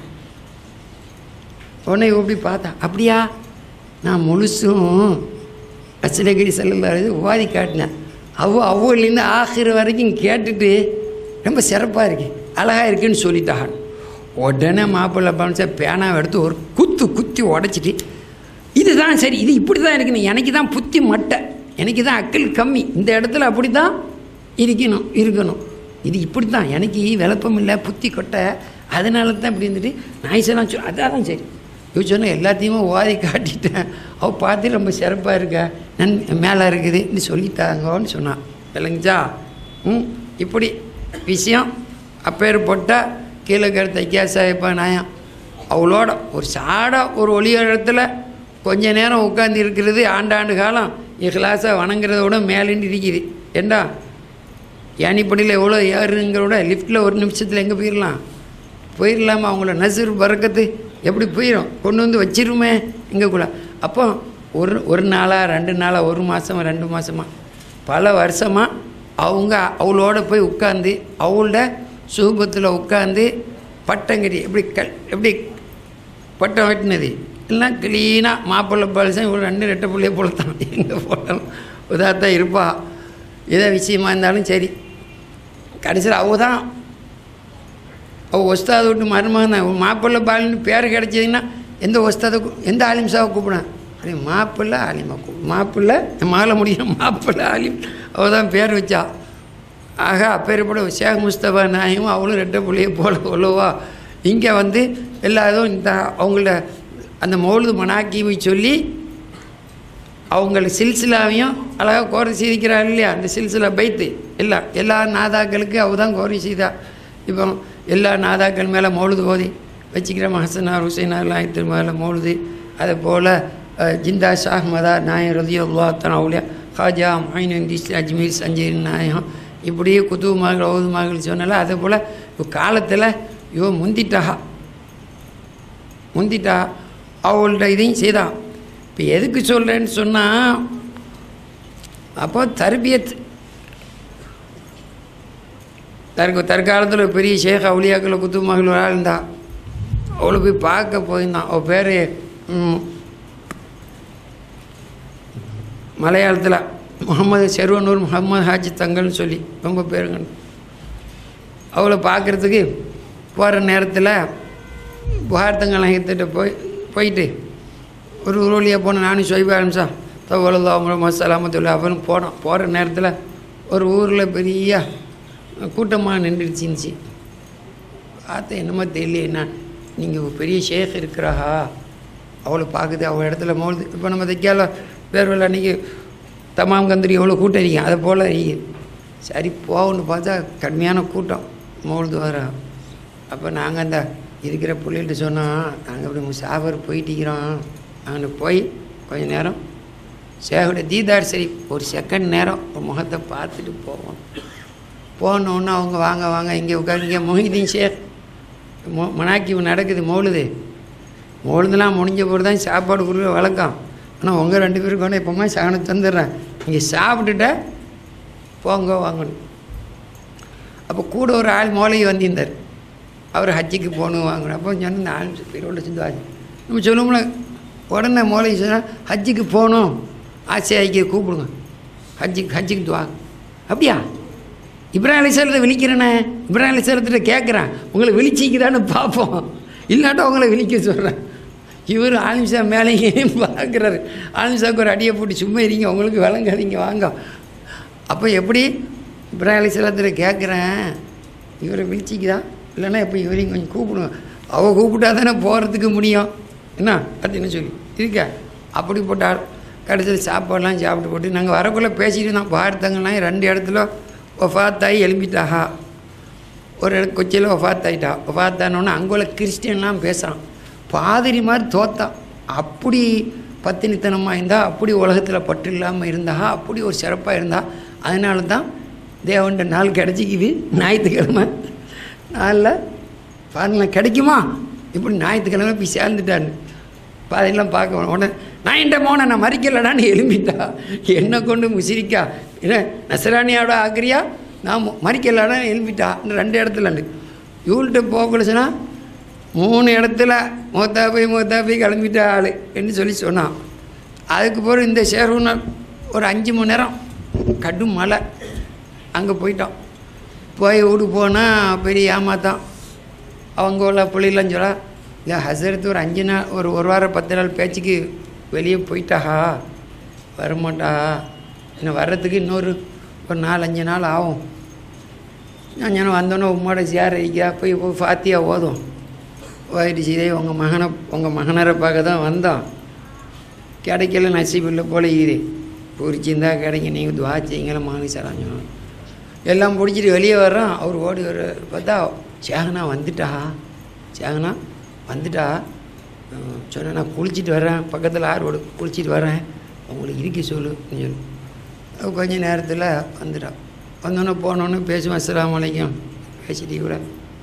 உடனே எப்படி பார்த்தா அப்படியா நான் முழுசும் அச்சலகிரி செல்லலாரு ஓதி காட்டினேன். அவ அவ்வளோலேருந்து ஆகிற வரைக்கும் கேட்டுட்டு ரொம்ப சிறப்பாக இருக்கு அழகாக இருக்குன்னு சொல்லிட்டான். உடனே மாப்பிள்ளை பழனிச்சா பேனாவை எடுத்து ஒரு குத்து குத்தி உடச்சிட்டு இதுதான் சரி, இது இப்படி தான் இருக்கணும், எனக்கு தான் புத்தி மட்டை, எனக்கு தான் அக்கல் கம்மி, இந்த இடத்துல அப்படி தான் இருக்கணும் இருக்கணும் இது இப்படி தான் எனக்கு விளப்பம் இல்லை புத்தி கொட்டை, அதனால தான் இப்படி இருந்துட்டு நாய்ஸெல்லாம் சொல் அதான் தான் சரி இவ சொன்ன எல்லாத்தையுமே ஓதி காட்டிட்டேன். அவள் பார்த்து ரொம்ப சிறப்பாக இருக்கா நன் மேலே இருக்குது இப்படி சொல்லித்தாங்கன்னு சொன்னான். விளங்குச்சா? ம் இப்படி விஷயம் அப்பேர் போட்டால் கீழே கரு தைக்காசாயப்பா நாயம் அவளோட ஒரு சாடாக ஒரு ஒளி இடத்துல கொஞ்ச நேரம் உட்காந்து இருக்கிறது ஆண்டாண்டு காலம் இஹ்லாஸாக வணங்குறத விட மேலேன்னு இருக்குது. ஏண்டா யானிப்படியில் எவ்வளோ ஏறுங்கிறோட லிஃப்ட்டில் ஒரு நிமிஷத்தில் எங்கே போயிடலாம் போயிடலாமா? அவங்கள நசீர் பறக்கத்து எப்படி போயிடும் கொண்டு வந்து வச்சிருமே எங்கக்குள்ள. அப்போ ஒரு ஒரு நாளாக ரெண்டு நாளாக ஒரு மாதமாக ரெண்டு மாதமாக பல வருஷமாக அவங்க அவளோட போய் உட்காந்து அவளோட சுகத்தில் உட்காந்து பட்டங்கடி எப்படி கல் எப்படி பட்டம் வெட்டினது எல்லாம் க்ளீனாக மாப்பிள்ளை பாலிசம் இவ்வளோ ரெண்டு ரெட்டை பிள்ளைய போல தான் எங்கே போட்டாலும் இதாகத்தான் இருப்பா. எதை விஷயமா இருந்தாலும் சரி கடைசியில் அவள் தான் அவள் ஒஸ்தாதை விட்டு மருமகன் தான். மாப்பிள்ளை பாலின்னு பேர் கிடச்சிதுன்னா எந்த ஒஸ்தாதை எந்த ஆலிம்சாவை கூப்பிடான் அப்படி மாப்பிள்ளை ஆலிமா கூப்பிடு மாப்பிள்ளை மகளை முடியும் மாப்பிள்ளை ஆலிம் அவள் தான் பேர் வச்சா. ஆக அப்பேற்பட ஷேக் முஸ்தபா நாயும் அவளும் ரெட்டை பிள்ளைய போல உள்ளவா இங்கே வந்து எல்லா இதுவும் இந்த அவங்கள அந்த மௌலுது மனாக்கிவை சொல்லி அவங்கள சில்சிலாவையும் அழகாக கோரி செய்திக்கிறாள் இல்லையா? அந்த சில்சிலா பைத்து எல்லா எல்லா நாதாக்களுக்கு அவள் தான் கோரி செய்தா. இப்போ எல்லா நாதாக்கள் மேலே மௌலுது ஓதி வச்சுக்கிற ஹசனார் ஹுசைனார்லாம் திருமலை மௌலுது. அதே போல் ஜிந்தா ஷாஹ்மதா நாயம் ரதியுல்லா தனவுலியா ஹாஜா மைனு அஜ்மீர் சஞ்சீர் நாயம் இப்படியே குத்துமார்கள் ஓதுமார்கள் சொன்னால அதே போல் இப்போ காலத்தில் இவ முந்திட்டா முந்திட்டா அவள்கிட்ட இதையும் செய்தான். இப்போ எதுக்கு சொல்கிறேன்னு சொன்னால், அப்போ தர்பியத் தற்க தற்காலத்தில் பெரிய ஷேக் அவுலியாக்களை குத்து மகள் ஒரு ஆள் இருந்தா, அவளை போய் பார்க்க போயிருந்தான். அவள் பேர் மலையாளத்தில் முகமது செர்வனூர் முகமது ஹாஜி தங்கல்னு சொல்லி ரொம்ப பேருங்க. அவளை பார்க்குறதுக்கு போகிற நேரத்தில் புகார் தங்கலகத்திட்ட போய் போயிட்டு ஒரு ஊர்வலியாக போனேன். நானும் சொய்ப ஆரம்பிச்சா தவளதா மசலாமத்துல அப்படின்னு போனோம். போகிற நேரத்தில் ஒரு ஊரில் பெரிய கூட்டமாக நின்றுச்சுருந்துச்சு. பார்த்து என்னமோ தெரியல, என்ன நீங்கள் பெரிய ஷேக் இருக்கிறாஹா, அவளை பார்க்குது, அவள் இடத்துல மோழுது. இப்போ நம்ம தைக்கால பேர்வெல்லாம் அன்றைக்கி தமாம் கந்திரி எவ்வளோ கூட்டம் அடிக்கும், அதை போல் அடிக்கும். சரி போகணுன்னு பார்த்தா கடுமையான கூட்டம் மோழுது வர. அப்போ நாங்கள் அந்த இருக்கிற பிள்ளைகிட்ட சொன்னோம், நாங்கள் அப்படி முசாஃபர் போயிட்டிக்கிறோம், அங்கே போய் கொஞ்சம் நேரம் ஷேகோட தீதார் சரி ஒரு செகண்ட் நேரம் ஒரு முகத்தை பார்த்துட்டு போவோம். போனோன்னு அவங்க வாங்க வாங்க இங்கே உட்காந்து இங்கே மொஹிதீன் ஷேக் மொ மனாக்கி நடக்குது மௌலுது. மௌலுதுலாம் முடிஞ்ச போது தான் சாப்பாடு கொடுக்குற வழக்கம். ஆனால் உங்கள் ரெண்டு பேருக்கு வேணும் எப்போமா சாணம் தந்துடுறேன், இங்கே சாப்பிட்டுட்டா போங்க வாங்கணும். அப்போ கூட ஒரு ஆள் மௌலை வந்திருந்தார், அவர் ஹஜ்ஜிக்கு போகணும் வாங்கணும். அப்போ சொன்ன இந்த ஆள் பேரோட செஞ்சு நம்ம சொல்லுவோம்ல, உடனே மௌலை சொன்னால் ஹஜ்ஜிக்கு போகணும் ஆசையாக்கி கூப்பிடுங்க, ஹஜ்ஜிக்கு ஹஜ்ஜிக்கு துவாங்க. அப்படியா இப்ராஹிம் அலைஹிஸ்ஸலாத்தை விழிக்கிறேனே, இப்ராஹிம் அலைஹிஸ்ஸலாத்திட்ட கேட்குறேன் உங்களை விழிச்சிக்குதான்னு பார்ப்போம், இல்லாட்டா உங்களை விழிக்க சொல்கிறேன். இவர் ஆலிம்சா மேலேயே பார்க்குறாரு. ஆலிம்சாவுக்கு ஒரு அடியை போட்டு சும்மா இருங்க, உங்களுக்கு விளங்காதீங்க வாங்க. அப்போ எப்படி இப்ராஹிம் அலைஹிஸ்ஸலாத்திட்ட கேட்குறேன், இவரை விழிச்சிக்குதா இல்லைன்னா எப்போ இவரையும் கொஞ்சம் கூப்பிடுங்க, அவள் கூப்பிட்டா தானே போகிறதுக்கு முடியும் என்ன அப்படின்னு சொல்லி இருக்க. அப்படி போட்டால் கடைசியில் சாப்பாடெலாம் சாப்பிட்டு போட்டு நாங்கள் வரக்குள்ளே பேசிட்டு இருந்தோம். பார்த்தங்கலாம் ரெண்டு இடத்துல ஒஃபாத்தாகி எழுப்பிட்டாஹா. ஒரு இடம் கொச்சியில் ஒஃபாத்தாயிட்டா. ஒஃபாத்தானோன்னு அங்கே உள்ள கிறிஸ்டியன்லாம் பேசுகிறான், பாதிரி மாதிரி தோத்தான். அப்படி பத்தினித்தனமாக இருந்தால், அப்படி உலகத்தில் பற்று இல்லாமல் இருந்தா, அப்படி ஒரு சிறப்பாக இருந்தா. அதனால தான் தேவன்ட நாள் கிடச்சிக்குது ஞாயிற்றுக்கிழமை நாளில் பாருங்களேன் கிடைக்குமா, இப்படி ஞாயிற்றுக்கிழமை போய் சேர்ந்துட்டான்னு பாதையெல்லாம் பார்க்க உடனே நான் என்கிட்ட மோனை நான் மறிக்கலடான்னு எழும்பிட்டா. என்னை கொண்டு முசிரிக்கா என்ன நசராணியோட ஆக்கிரியா, நான் மறிக்கலாடான்னு எழும்பிட்டா. ரெண்டு இடத்துல இவள்கிட்ட போகல சொன்னால் மூணு இடத்துல மூத்தா போய் மூத்தா போய் கிளம்பிட்டா ஆள் என்று சொல்லி சொன்னான். அதுக்கு பிறகு இந்த ஷேர்வுனர் ஒரு அஞ்சு மணி நேரம் கடும் மழை அங்கே போயிட்டோம். போய் வீடு போனால் பெரிய ஏமாத்தான். அவங்க உள்ள பிள்ளைலாம் சொல்ல, இல்லை ஹசரத்து ஒரு அஞ்சு நாள் ஒரு ஒரு வாரம் பத்து நாள் பேச்சுக்கு வெளியே போயிட்டாஹா, வரமாட்டா, இன்னும் வர்றதுக்கு இன்னொரு ஒரு நாலு அஞ்சு நாள் ஆகும். நான் ஞானம் வந்தோன்னே உம்மோட சேர் ஐயா போய் போய் ஃபாத்தியா ஓதும் ஓதிட்டு சீதே உங்கள் மகனை உங்கள் மகனரை பார்க்க தான் வந்தோம், கிடைக்கல நசீபில்லை போல இது பிடிச்சிருந்தா கிடைக்க, நீங்கள் துவா செய்யுங்கள மகனு சராஞ்சோம். எல்லாம் பிடிச்சிட்டு வெளியே வர்றோம். அவர் ஓடி வர பார்த்தா சேகனா வந்துட்டா, சேகனா வந்துட்டா சொன்ன, நான் குளிச்சுட்டு வரேன், பக்கத்தில் ஆறு குளிச்சுட்டு வரேன், அவங்களுக்கு இருக்க சொல்லு சொல்லு. கொஞ்சம் நேரத்தில் வந்துட்டான். வந்தோன்னே போனோன்னு பேசுவேன், அஸ்ஸலாமு அலைக்கும் பேசிட்டு கூட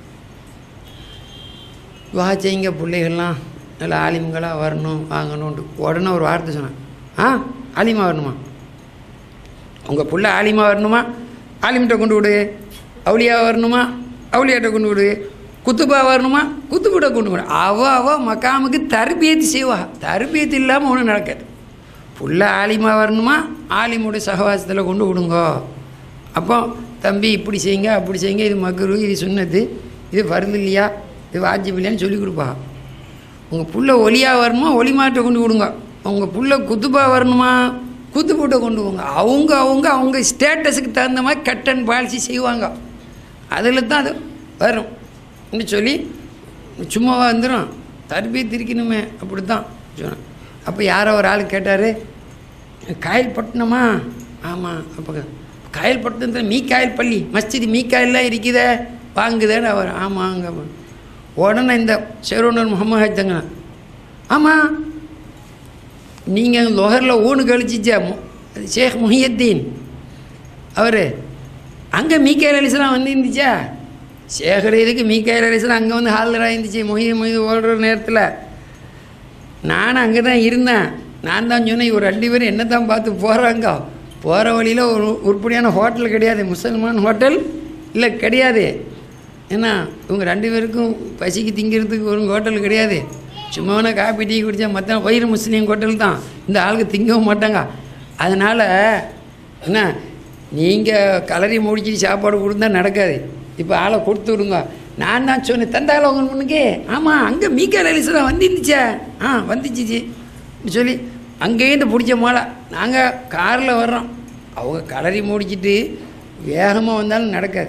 வா செய்யுங்க பிள்ளைகள்லாம் நல்லா ஆலிம்களாக வரணும் வாங்கணுன்ட்டு. உடனே ஒரு வார்த்தை சொன்னேன், ஆ ஆலிமா வரணுமா, உங்கள் பிள்ளை ஆலிமா வரணுமா, ஆலிம்கிட்ட கொண்டு விடு. அவுளியா வரணுமா, அவுளியாட்ட கொண்டு விடு. குத்துபா வரணுமா, குத்துபுட கொண்டு விடு. அவ அவ மக்காமுக்கு தர்பியத்து செய்வா, தர்பியத்து இல்லாமல் ஒன்றும் நடக்காது. புள்ள ஆலிமா வரணுமா, ஆலிமுடைய சகவாசத்தில் கொண்டு விடுங்கோ. அப்போ தம்பி இப்படி செய்யுங்க அப்படி செய்யுங்க, இது மக்ரு, இது சுன்னத்து, இது ஃபர்து இல்லையா, இது வாஜிப் இல்லையான்னு சொல்லி கொடுப்பா. உங்கள் புள்ள ஒலியாக வரணுமா, ஒலிமாட்டை கொண்டு விடுங்க. உங்கள் புள்ள குத்துபா வரணுமா, குத்துப்பூட்டை கொண்டு போங்க. அவங்க அவங்க அவங்க ஸ்டேட்டஸுக்கு தகுந்த மாதிரி கட் அண்ட் பாலிசி செய்வாங்க, அதில் தான் அது வரும் அப்படின்னு சொல்லி சும்மாவாக வந்துடும். தர்பியத் இருக்கணுமே அப்படி தான் சொன்னேன். அப்போ யாரோ ஒரு ஆள் கேட்டார், காயல்பட்டினமா, ஆமாம். அப்போ காயல்பட்டினத்தில் மீக்காயல் பள்ளி மஸ்ஜித் மீக்காயல்லாம் இருக்குதே வாங்குதேன்னு அவர், ஆமாங்க. உடனே இந்த ஷெரோனர் முகமது ஹஜ்தங்க, ஆமாம் நீங்கள் லொஹரில் ஊனு கழிச்சிச்சா ஷேக் முஹியத்தீன் அவர் அங்கே மீக்காயல் அலிஸ்லாம் வந்து இருந்துச்சா, ஷேகர் இதுக்கு மீக்காயல் அலிஸ்லாம் அங்கே வந்து ஹால்தராக இருந்துச்சு. மொஹி மொஹி ஓடுற நேரத்தில் நானும் அங்கே தான் இருந்தேன். நான் தான் சொன்னேன், இவர் ரெண்டு பேரும் என்ன தான் பார்த்து போகிறாங்க. போகிற வழியில் ஒரு உருப்படியான ஹோட்டல் கிடையாது, முசல்மான் ஹோட்டல் இல்லை கிடையாது. ஏன்னா இவங்க ரெண்டு பேருக்கும் பசிக்கு திங்கிறதுக்கு ஒரு ஹோட்டல் கிடையாது. சும்மானா காப்பி டீ குடித்தா மற்ற வயிறு முஸ்லீம் ஹோட்டல் தான், இந்த ஆளுக்கு திங்கவும் மாட்டாங்க. அதனால் என்ன, நீங்கள் கலரி முடிச்சிட்டு சாப்பாடு கொடுத்தா நடக்காது. இப்போ ஆளை கொடுத்து விடுங்க. நான் தான் சொன்னேன், தந்தால உங்க முன்னுக்கு. ஆமாம், அங்கே மீக்கா லைசெல்லாம் வந்துருந்துச்சா? ஆ வந்துச்சு சொல்லி அங்கேருந்து பிடிச்ச மாலை. நாங்கள் காரில் வர்றோம், அவங்க கலரி முடிச்சிட்டு வேகமாக வந்தாலும் நடக்காது,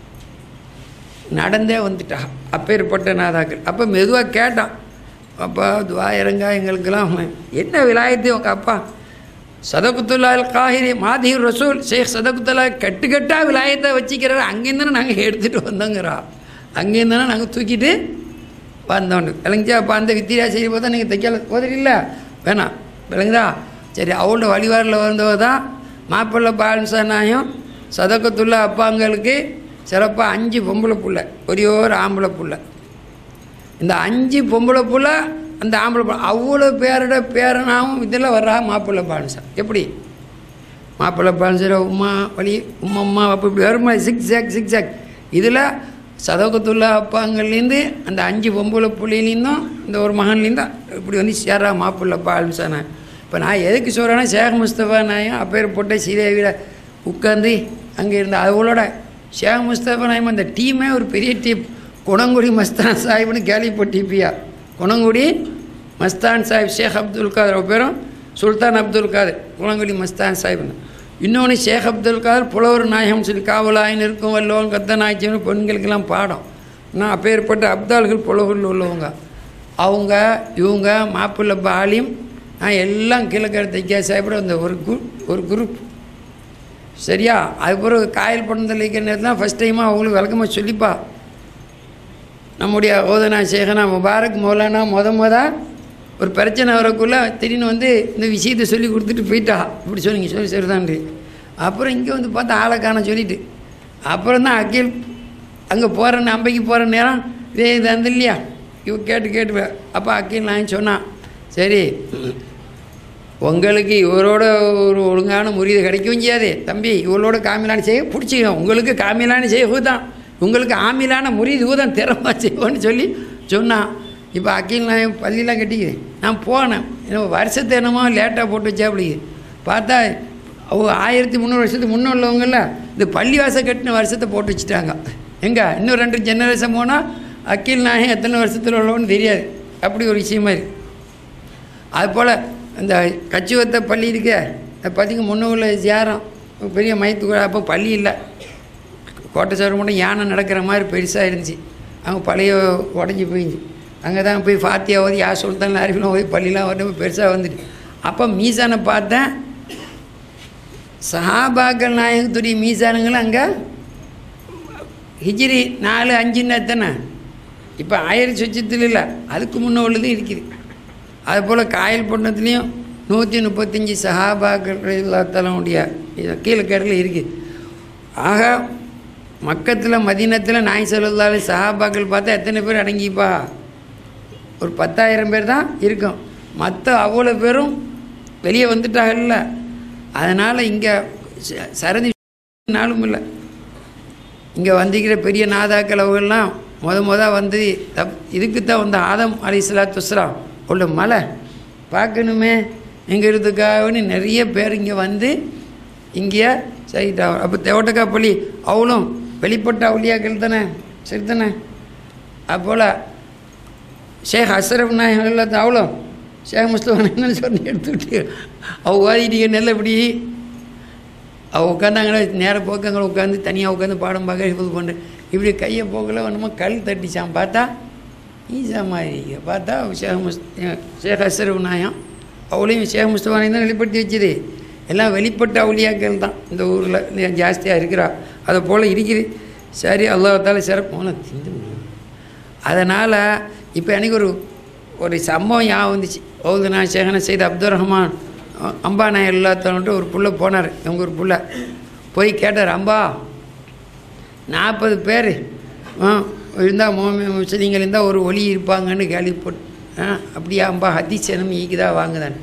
நடந்தே வந்துட்டா. அப்பேற்பட்ட நாதாக்கள். அப்போ மெதுவாக கேட்டான், அப்பா துவா இறங்கா எங்களுக்கெல்லாம் என்ன விலாயத்து உங்கள் அப்பா சதகுத்துல்லா அல் காஹிரி மாதிர் ரசூல் ஷேக் சதகுத்துல்லா கட்டுக்கட்டாக விலாயத்தை வச்சுக்கிறார். அங்கேருந்தானே நாங்கள் எடுத்துகிட்டு வந்தோங்கிறா. அங்கேருந்தானே நாங்கள் தூக்கிட்டு வந்தோண்டு விளங்கிச்சா. அப்போ அந்த வித்தியா செய்ய போதா நீங்கள் தைக்கல போதில் இல்லை வேணாம் விளங்குதா. சரி, அவளோட வழிவாரில் வந்தவ தான் மாப்பிள்ளை பால்சா நாயம் சதகத்துல்லா அப்பாங்களுக்கு சிறப்பாக அஞ்சு பொம்பளை புள்ள, ஒரே ஒரு ஆம்பளை புள்ள. இந்த அஞ்சு பொம்பளை புள்ள அந்த ஆம்பளை புள்ள அவ்வளோ பேரோட பேரனாகவும் இதில் வர்றா மாப்பிள்ளை பால்சா. எப்படி மாப்பிள்ளை பால்சா உமா வழி உம்மம்மா அப்போ இப்படி வருமா சிக் ஜாக் சிக் ஜாக். இதில் சதகத்துல்லா அப்பாங்கள்லேருந்து அந்த அஞ்சு பொம்பளை புள்ளிலேருந்தும் இந்த ஒரு மகன்லேருந்தும் இப்படி வந்து சேர்றா மாப்பிள்ளை பால்சானா. இப்போ நான் எதுக்கு சொல்கிறேன்னா, ஷேக் முஸ்தபா நாயம் அப்பேர் போட்ட சீதேவியில் உட்காந்து அங்கே இருந்த அவளோட ஷேக் முஸ்தபா நாயம் அந்த டீமே ஒரு பெரிய டீம். குணங்குடி மஸ்தான் சாஹிப்னு கேள்விப்பட்டிருப்பியா? குணங்குடி மஸ்தான் சாஹிப் ஷேக் அப்துல் காதர், அவ பேரும் சுல்தான் அப்துல் காதர், குணங்குடி மஸ்தான் சாஹிப்னு. இன்னொன்று ஷேக் அப்துல் காதர் புலவர் நாயகம் சொல்லி காவலாயின்னு இருக்கும் வல்லவன் கத்த நாய்ச்சின்னு பெண்களுக்கெல்லாம் பாடம். நான் அப்பேற்பட்ட அப்தால்கள் புலவர்கள் உள்ளவங்க. அவங்க இவங்க மாப்பிள்ளை பாலியும் நான் எல்லாம் கீழக்கரை தைக்கா சாப்பிட அந்த ஒரு குரூப் ஒரு குரூப் சரியா. அதுக்கப்புறம் காயல் பணத்தில் இருக்கிற நேரத்தில் தான் ஃபஸ்ட் டைமாக அவங்களுக்கு விளக்கமாக சொல்லிப்பா. நம்முடைய ஓதனா சேகனா முபாரக் மௌலானா மொத மொத ஒரு பிரச்சனை வரக்குள்ளே திடீர்னு வந்து இந்த விஷயத்தை சொல்லி கொடுத்துட்டு போயிட்டா. இப்படி சொல்லிங்க சொல்லி சரிதான்ட்டு. அப்புறம் இங்கே வந்து பார்த்தா ஆளை காண சொல்லிட்டு அப்புறம் தான் அக்கீல் அங்கே போகிற அம்பைக்கு போகிற நேரம் இதே இது வந்து இல்லையா இவ கேட்டு கேட்டு அப்போ அக்கீல் நான் சொன்னான், சரி உங்களுக்கு இவரோட ஒரு ஒழுங்கான முறியது கிடைக்கவும் செய்யாது தம்பி, இவளோட காமிலான செய்ய பிடிச்சிக்கணும், உங்களுக்கு காமிலான செய்ய ஊதான், உங்களுக்கு ஆமிலான முறியது ஊதான் திறமா செய்வோன்னு சொல்லி சொன்னான். இப்போ அக்கீல் நான் பள்ளியெலாம் கட்டிக்கிறேன். நான் போனேன், என்ன வருஷத்தை என்னமோ லேட்டாக போட்டு வச்சா அப்படி பார்த்தா அவங்க ஆயிரத்தி முந்நூறு வருஷத்துக்கு முன்னே உள்ளவங்கள இந்த பள்ளிவாசல் கட்டின வருஷத்தை போட்டு வச்சுட்டாங்க. எங்கே இன்னும் ரெண்டு ஜெனரேஷன் போனால் அக்கீல் நாயகம் எத்தனை வருஷத்தில் உள்ளவன்னு தெரியாது. அப்படி ஒரு விஷயமா இருக்குது. அதுபோல் இந்த கச்சுவத்தை பள்ளி இருக்க அதை பார்த்திங்க முன்னூரில் ஜியாரம் பெரிய மையத்துக்கு அப்போ பள்ளி இல்லை, கோட்டை சார் மட்டும் யானை நடக்கிற மாதிரி பெருசாக இருந்துச்சு. அவங்க பழைய உடஞ்சி போயிடுச்சு. அங்கே தான் போய் ஃபாத்தியா ஓதி யா சுல்தான் அரிஃபிலாம் ஓதி பள்ளிலாம் வந்து பெருசாக வந்துட்டு. அப்போ மீசானை பார்த்தேன், சஹாபாக்கள் நாயகத்துடைய மீசானுங்களும் அங்கே ஹிஜ்ரி நாலு அஞ்சுன்னு எத்தனை இப்போ ஆயிரத்தி சொச்சத்தில் இல்லை, அதுக்கு முன்னே உள்ளதும் இருக்குது. அதுபோல் காயல் பட்டணத்துலேயும் நூற்றி முப்பத்தஞ்சு சஹாபாக்கள் எல்லாத்தலமுடைய கீழக்கேட்டில் இருக்குது. ஆக மக்கத்தில் மதீனத்தில் நாய் ஸல்லல்லாஹு அலைஹி சஹாபாக்கள் பார்த்தா எத்தனை பேர் அடங்கிப்பா? ஒரு பத்தாயிரம் பேர் தான் இருக்கும். மற்ற அவ்வளோ பேரும் வெளியே வந்துட்டாங்கல்ல. அதனால் இங்கே சரதி நாளும் இல்லை. இங்கே வந்திக்கிற பெரிய நாதாக்கள் அவங்கெல்லாம் முத முத வந்து தப் இதுக்கு தான் வந்து ஆதம் அலைஹிஸ்ஸலாத்து வஸ்ஸலாம் உள்ள மலை பார்க்கணுமே எங்கிறதுக்காகன்னு நிறைய பேர் இங்கே வந்து இங்கே சரிட்டா. அப்போ தேவட்டக்கா பள்ளி அவளும் வெளிப்பட்ட அவளியாக்கள் தானே, சரி தானே. அப்போல் ஷேக் அஸ்ரஃப் நாயகம் எல்லாத்தையும் அவளும் ஷேக் முஸ்தபா என்னன்னு சொல்லி எடுத்துக்கிட்டு அவள் ஓதிட்டீங்க நெல்ல இப்படி அவள் உட்காந்தாங்களே நேராக போக்கங்களை உட்காந்து தனியாக உட்காந்து பாடம் பார்க்க இது பண்ணுறேன். இப்படி கையை போக்கல ஒன்றுமோ கல் தட்டிச்சான். பார்த்தா ஈசா மாதிரி பார்த்தா ஷேக் முஸ் ஷேக் அஸ்ரஃப் நாயம் அவளையும் ஷேக் முஸ்தபா தான் வெளிப்படுத்தி வச்சுது. எல்லாம் வெளிப்பட்ட அவளியாக்கள் தான் இந்த ஊரில் ஜாஸ்தியாக இருக்கிறா. அதை போல் இருக்குது. சரி அல்லாஹ்தால சிறப்பு போன திண்டு. அதனால் இப்போ எனக்கு ஒரு ஒரு சம்பவம் ஞாபகம் வந்துச்சு. ஓதுனா ஷேகனா சையத் அப்துல் ரஹ்மான் அம்பா நாயர் எல்லாத்தவன்ட்டு ஒரு புள்ள போனார். இவங்க ஒரு புள்ள போய் கேட்டார், அம்பா நாற்பது பேர் இருந்தால் மோமே முஸ்லீம்கள் இருந்தால் ஒரு ஒலி இருப்பாங்கன்னு கேள்விப்பட்டு, அப்படியா அம்பா ஹதீஸ் என்னமோ ஈக்குதா வாங்குதான்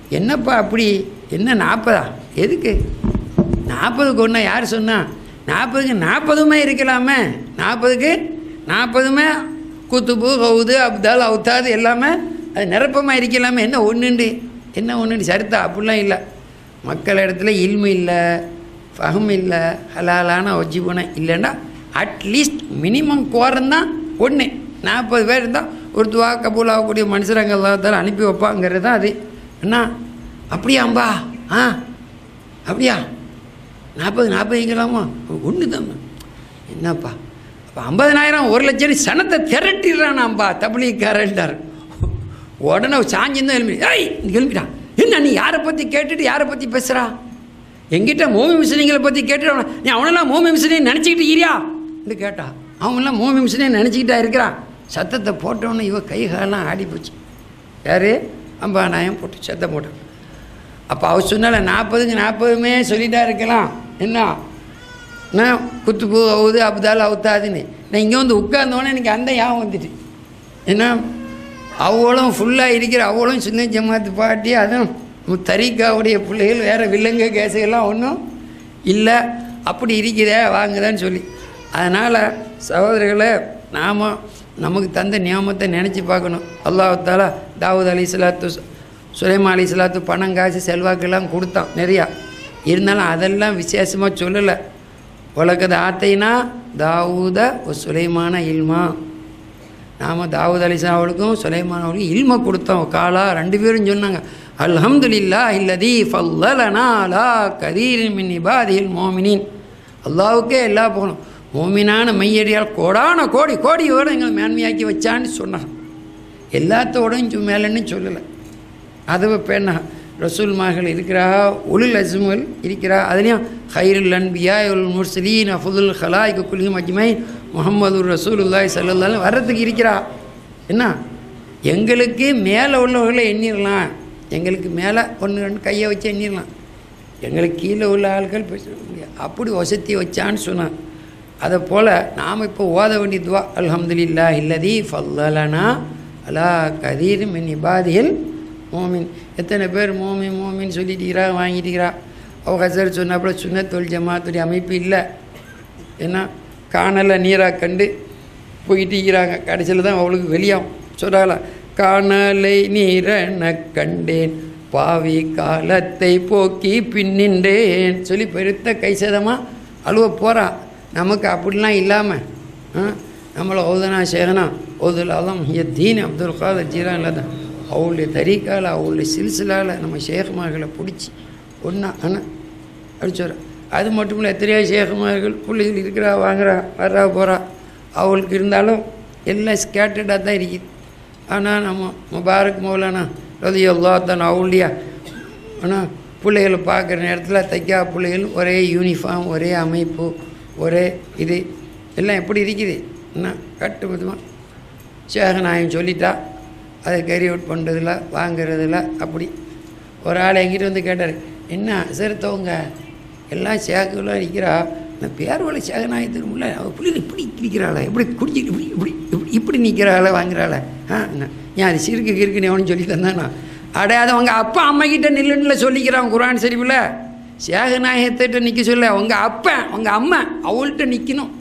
என்னப்பா அப்படி என்ன நாற்பதா எதுக்கு நாற்பதுக்கு ஒன்றா யார் சொன்னா நாற்பதுக்கு நாற்பதுமே இருக்கலாமே நாற்பதுக்கு நாற்பதுமே குத்துபு கவுது அப்தால் அவுத்தாது எல்லாமே அது நிரப்பமாக இருக்கலாமே என்ன ஒன்றுண்டு என்ன ஒன்றுண்டு சரித்தா அப்படிலாம் இல்லை மக்கள் இடத்துல இல்மு இல்லை ஃபஹம் இல்லை ஹலாலான வஜிபுனம் இல்லைன்னா அட்லீஸ்ட் மினிமம் கோரம் தான் ஒன்று நாற்பது பேர் இருந்தால் ஒரு துவா கபூல் ஆகக்கூடிய மனுஷரங்க எல்லாத்தாலும் அனுப்பி வைப்பாங்கிறது தான் அது என்ன அப்படியாம்பா ஆ அப்படியா நாற்பது நாற்பது வைக்கலாமா ஒன்று தான் என்னப்பா அப்போ ஐம்பதனாயிரம் ஒரு லட்சம் சனத்தை திரட்டிடுறானாம்பா தபிலீக்காரன்டார் உடனே சாஞ்சிருந்தா எழுப்பி ஏய் எழுப்பிட்டான் என்ன நீ யாரை பற்றி கேட்டுட்டு யாரை பற்றி பேசுகிறா எங்கிட்ட மோமி மிஷினிங்களை பற்றி கேட்டுட்டு நீ அவனெல்லாம் மோமி மிஷினே நினச்சிக்கிட்டு இருக்கியா என்று கேட்டா அவங்களாம் மோமி மிஷினே நினச்சிக்கிட்டா இருக்கிறான் சத்தத்தை போட்டோன்னே இவ கை காலெலாம் ஆடி போச்சு யார் ஐம்பதாயிரம் போட்டு சத்தம் போட்டான் அப்போ அவர் சொன்னால நாற்பதுக்கு நாற்பதுமே சொல்லிட்டா இருக்கலாம் என்ன நான் குத்துப்பூ அவுது அப்தால் அவுத்தாதுன்னு நான் இங்கே வந்து உட்கார்ந்தோன்னே எனக்கு அந்த ஞாபகம் வந்துட்டு ஏன்னா அவளும் ஃபுல்லாக இருக்கிற அவளும் சின்ன ஜமாத்து பாட்டி அதுவும் தரிக்காவுடைய பிள்ளைகள் வேறு வில்லங்க கேஸுகள்லாம் ஒன்றும் இல்லை அப்படி இருக்குதே வாங்குதான்னு சொல்லி அதனால் சகோதரர்களை நாம் நமக்கு தந்த நியமத்தை நினச்சி பார்க்கணும் அல்லாஹ் தஆலா தாவூத் அலைஹிஸ்ஸலாத்து சுலைமான் அலைஹிஸ்ஸலாத்து பணம் காசு செல்வாக்கெல்லாம் கொடுத்தான் நிறையா இருந்தாலும் அதெல்லாம் விசேஷமாக சொல்லலை உலகது ஆத்தைனா தாவூத ஒரு சுலைமான இல்மா நாம் தாவூத் அலைஹிஸ்ஸலாம் அவளுக்கும் சுலைமான் அவளுக்கும் இல்மை கொடுத்தோம் காலா ரெண்டு பேரும் சொன்னாங்க அல்ஹம்துலில்லாஹ் இல்லதி ஃபல்லலனா அலா கதீரின் மின் இபாதில் மோமினின் அல்லாவுக்கே எல்லா போகணும் மோமினான மையடியால் கோடான கோடி கோடியோடு எங்களை மேன்மையாக்கி வச்சான்னு சொன்னாங்க எல்லாத்தோடையும் மேலேன்னு சொல்லலை அதுவை பேனா ரசூல் மகள் இருக்கிறா உலுல் அஸ்முல் இருக்கிறா அதுலேயும் ஹைருல் அன்பியா உல் முர்சலீன் அஃதுல் ஹலாய்க்கு குலியும் அஜ்மைன் முஹம்மது ரசூலுல்லாஹி ஸல்லல்லாஹு அலைஹி வர்றதுக்கு இருக்கிறா என்ன எங்களுக்கு மேலே உள்ளவர்களை எண்ணிடலாம் எங்களுக்கு மேலே ஒன்று ரெண்டு கையை வச்சு எண்ணிடலாம் எங்களுக்கு கீழே உள்ள ஆட்கள் பேச முடியாது அப்படி வசதி வச்சான்னு சொன்னான் அதை போல் நாம் இப்போ ஓத வேண்டிய துவா அல்ஹம்துலில்லாஹ் இல்லதி ஃபல்லலனா அலா கதீர் மின் இபாதில் மோமின் எத்தனை பேர் மோமின் மோமின்னு சொல்லிட்டுக்கிறா வாங்கிட்டுக்கிறா அவ ஹசர் சொன்னாப்புல சுன்னத்துல் ஜமாத்துடைய அமைப்பு இல்லை ஏன்னா காணலை நீராக கண்டு போயிட்டு இருக்கிறாங்க கடைசியில் தான் அவளுக்கு வெளியாகும் சொல்கிறாளா காணலை நீரென கண்டேன் பாவி காலத்தை போக்கி பின்னின்றேன் சொல்லி பெருத்த கைசேதமாக அழுவ போகிறான் நமக்கு அப்படிலாம் இல்லாமல் நம்மளை ஓதுனா சேகனா ஓதுல் அலம் தீன் அப்துல் காதர் ஜீரா இல்லாதான் அவளுடைய தரீக்கால் அவளுடைய சில்சிலால் நம்ம ஷேகுமார்களை பிடிச்சி ஒன்றா ஆனால் அடிச்சோற அது மட்டும் இல்லை எத்தனையோ ஷேகுமார்கள் பிள்ளைகள் இருக்கிறா வாங்குறா வர்றா போகிறா அவளுக்கு இருந்தாலும் எல்லாம் ஸ்கேட்டடாக தான் இருக்குது ஆனால் நம்ம முபாரக் மௌலானா ரலியல்லாஹு தான் அவளுடைய ஆனால் பிள்ளைகளை பார்க்குற நேரத்தில் தைக்கா பிள்ளைகள் ஒரே யூனிஃபார்ம் ஒரே அமைப்பு ஒரே இது எல்லாம் எப்படி இருக்குது என்ன கட்டு விதமாக சேகநாயகம் சொல்லிட்டா அதை கேரி அவுட் பண்ணுறதில்ல வாங்கிறதில்ல அப்படி ஒரு ஆள் எங்கிட்ட வந்து கேட்டார் என்ன சிறுத்தவங்க எல்லாம் சேகலாம் நிற்கிறா நான் பேர்வலை சேகநாயகத்துக்கு முள்ள அவள் பிள்ளைங்க இப்படி நிற்கிறாளா எப்படி குடிச்சிட்டு இப்படி இப்படி இப்படி இப்படி நிற்கிறாள வாங்குறாள ஆ ஏன் அது சிறுக்கு கிறுக்குன்னு எவனு சொல்லி தந்தானா அடையாத அவங்க அப்பா அம்மாக்கிட்ட நில்லுன்னுல சொல்லிக்கிறான் குர்ஆன் ஷரீஃபில் சேகநாயகத்திட்ட நிற்க சொல்ல அவங்க அப்பா அவங்க அம்மா அவள்கிட்ட நிற்கணும்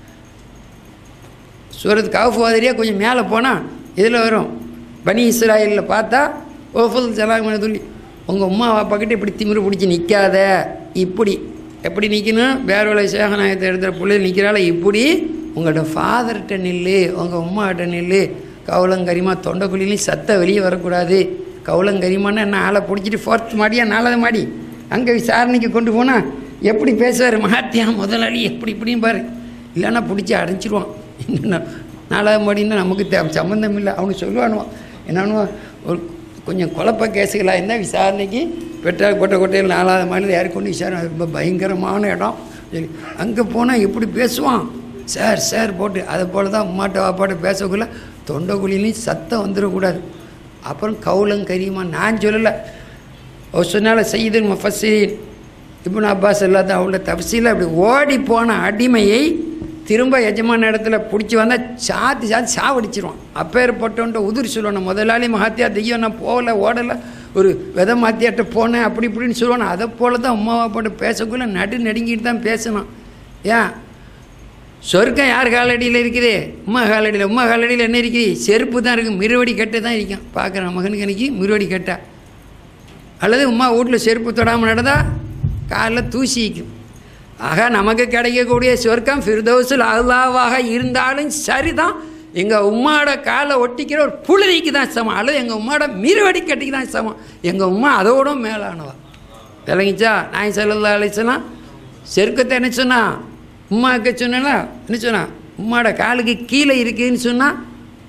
சூரத் கஹ்ஃப் வாதிரியாக கொஞ்சம் மேலே போனால் இதில் வரும் பனி இஸ்ராயலில் பார்த்தா ஓஃபுல் ஜலாமனை சொல்லி உங்கள் அம்மா அப்பாக்கிட்ட இப்படி திமிரு பிடிச்சி நிற்காத இப்படி எப்படி நிற்கணும் வேறொரு சேகநாயகத்தை எடுத்துகிற பிள்ளைகள் நிற்கிறாள் இப்படி உங்களோட ஃபாதர்கிட்ட நில்லு உங்கள் அம்மாகிட்ட நில்லு கவுளங்கரிமா தொண்டைக்குழிலையும் சத்த வெளியே வரக்கூடாது கவுளங்கரிமான்னு என்ன ஆளை பிடிச்சிட்டு ஃபோர்த் மாடியா நாலாவது மாடி அங்கே விசாரணைக்கு கொண்டு போனால் எப்படி பேசுவார் மகாத்தியா முதலாளி எப்படி இப்படின்னு பாரு இல்லைன்னா பிடிச்சி அடைச்சிடுவான் என்ன நாலாவது மாடின்னா நமக்கு தே சம்மந்தம் இல்லை அவனுக்கு சொல்லுவானுவான் என்னன்னு ஒரு கொஞ்சம் குழப்ப கேஸுகளாக இருந்தால் விசாரணைக்கு பெட்ரோல் கொட்டை கொட்டையில் நாலாவது மாடியில் யாரு கொண்டு விசாரணை ரொம்ப பயங்கரமான இடம் சரி அங்கே போனால் எப்படி பேசுவான் சார் சார் போட்டு அதை போல் தான் அம்மாட்ட வாப்பாட்ட பேசக்குள்ள தொண்டைக்குழிலையும் சத்தம் வந்துடக்கூடாது அப்புறம் கவுளங்கரியுமா நான் சொல்லலை அவர் சொன்னால சையதுல் முஃபஸ்ஸிரீன் இப்னு அப்பாஸ் எல்லாத்தையும் அவளோட தஃசீல அப்படி ஓடி போன அடிமையை திரும்ப எஜமான இடத்துல பிடிச்சி வந்தால் சாத்தி சாத்தி சாவடிச்சிருவான் அப்பேற்பட்டோன்ட்டு உதிரி சொல்லணும் முதலாளி மகாத்தியா தெய்யம் நான் போகலை ஓடலை ஒரு விதை மாற்றியாட்ட போனேன் அப்படி இப்படின்னு சொல்லுவானே, அதை போல தான் உமாவை போட்டு பேசக்குள்ளே நடு நடுங்கிட்டு தான் பேசணும். ஏன் சொர்க்கம் யார் காலடியில் இருக்குது? உமா காலடியில். உமா காலடியில் என்ன இருக்குது? செருப்பு தான் இருக்குது, மிருவடி கட்டை தான் இருக்கும். பார்க்குறேன் மகனுக்கு அன்றைக்கி மிருவடி கட்டை. அல்லது உமா வீட்டில் செருப்பு தொடாமல் நடந்தால் காலில் தூசிக்கும். ஆக நமக்கு கிடைக்கக்கூடிய சொர்க்கம் ஃபிர்தௌஸுல் அலாவாக இருந்தாலும் சரி தான் எங்கள் உம்மாவோட காலை ஒட்டிக்கிற ஒரு புழுதிக்கு தான் சமம், அல்லது எங்கள் உம்மாவோட மிருவடி கட்டிக்கு தான் சமம். எங்கள் உம்மா அதோட மேலானவா. விளங்கிச்சா? நாய் ஸல்லல்லாஹு அலைஹி வஸல்லம் செருக்கத்தை என்ன சொன்னா? உம்மாக்க சொன்னா என்ன சொன்னா? உம்மாவோட காலுக்கு கீழே இருக்குதுன்னு சொன்னால்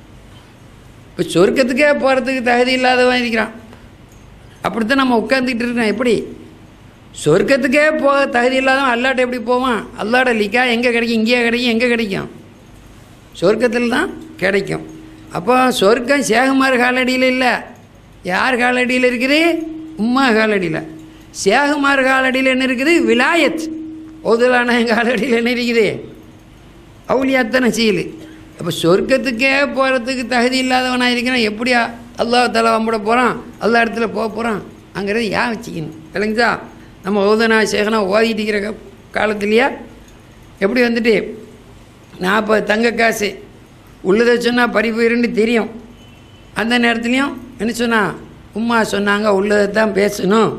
இப்போ சொர்க்கத்துக்கே போகிறதுக்கு தகுதி இல்லாதவன் இருக்கிறான். அப்படித்தான் நம்ம உட்காந்துக்கிட்டு இருக்கோம். எப்படி சொர்க்கத்துக்கே போக தகுதி இல்லாதவன் அல்லாட்ட எப்படி போவான்? அல்லாட லிக்கா எங்கே கிடைக்கும்? இங்கேயே கிடைக்கும். எங்கே கிடைக்கும்? சொர்க்கத்தில் தான் கிடைக்கும். அப்போ சொர்க்கம் சேகுமார் காலடியில் இல்லை, யார் காலடியில் இருக்குது? உம்மா காலடியில். சேகுமார் காலடியில் என்ன இருக்குது? விலாயத். ஓதுலான காலடியில் என்ன இருக்குது? அவுலியாத்தனை சீலு. அப்போ சொர்க்கத்துக்கே போகிறதுக்கு தகுதி இல்லாதவனாக இருக்கிறான். எப்படியா அல்லாஹ் தஆலா வம்பிட போகிறான்? அல்லா இடத்துல போக போகிறான்? அங்கிறது ஏன் வச்சுக்கணும்? விளங்குதா? நம்ம ஓதனா சேகனா ஓதிட்டு இருக்கிற காலத்துலையா எப்படி வந்துட்டு நாற்பது தங்க காசு உள்ளதை சொன்னால் பறி போயிருன்னு தெரியும். அந்த நேரத்துலையும் என்ன சொன்னா? உம்மா சொன்னாங்க உள்ளதை தான் பேசணும்.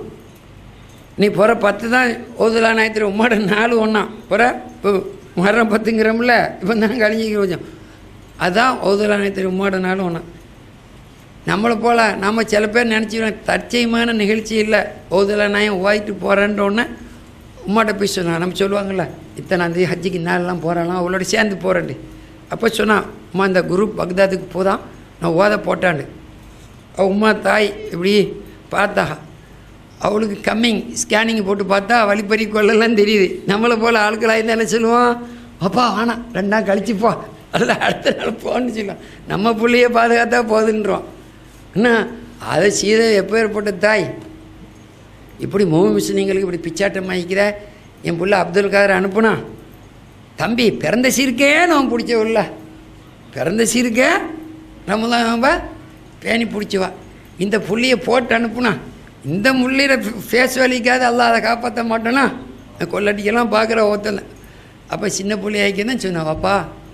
நீ போகிற பத்து தான் ஓதுலா நாயத்திர உம்மாட நாலு ஒன்றா போகிற. இப்போ மரம் பத்துங்கிறோம்ல, இப்போ தான் கழிஞ்சிக்க கொஞ்சம். அதுதான் ஓதுலா நாயத்திர உம்மாட நாலு ஒன்றா. நம்மளை போல் நம்ம சில பேர் நினச்சிக்கிறோம் தற்சயமான நிகழ்ச்சி இல்லை, ஓதுலா நாயம் ஓதிட்டு போகிறேன்ற ஒன்று உம்மாட்ட போய் சொன்னான். நம்ம சொல்லுவாங்கள்ல இத்தனாந்தேதி ஹஜ்ஜிக்கு நாளெலாம் போகிறாலாம் அவளோட சேர்ந்து போகிறேன்ட்டு. அப்போ சொன்னான் உம்மா இந்த குரூப் பக்தாதுக்கு போதான் நான் ஓத போட்டாண்டு. அவள் உம்மா தாய் இப்படி பார்த்தா அவளுக்கு கம்மிங் ஸ்கேனிங் போட்டு பார்த்தா வழிப்பறி கொள்ளலாம் தெரியுது. நம்மளை போல் ஆட்களாக இருந்தால் என்ன சொல்லுவோம்? அப்பா ஆனால் ரெண்டாம் கழிச்சுப்போ அதில் அடுத்த நாள் போன்னு சொல்லுவோம். நம்ம பிள்ளைய பாதுகாத்தா போதுன்றோம். என்ன அதை சீதை எப்போ ஏற்பட்ட தாய் இப்படி மூவி முஸ்லீம்களுக்கு இப்படி பிச்சாட்டம் ஆகிக்கிற என் பிள்ளை அப்துல் காதர் அனுப்புனா தம்பி பிறந்த சீருக்கே நம்ம பிடிச்ச உள்ள பிறந்த சீருக்கே நம்ம தான் பேணி பிடிச்சவா. இந்த புள்ளியை போட்டு அனுப்புனா இந்த முள்ளியில் ஃபேஸ் வலிக்காது அல்லாஹ் அதை காப்பாற்ற மாட்டோன்னா கொள்ளடிக்கெல்லாம் பார்க்குற ஒருத்தல. அப்போ சின்ன புள்ளி ஆக்கி தான் சொன்னான், அப்பா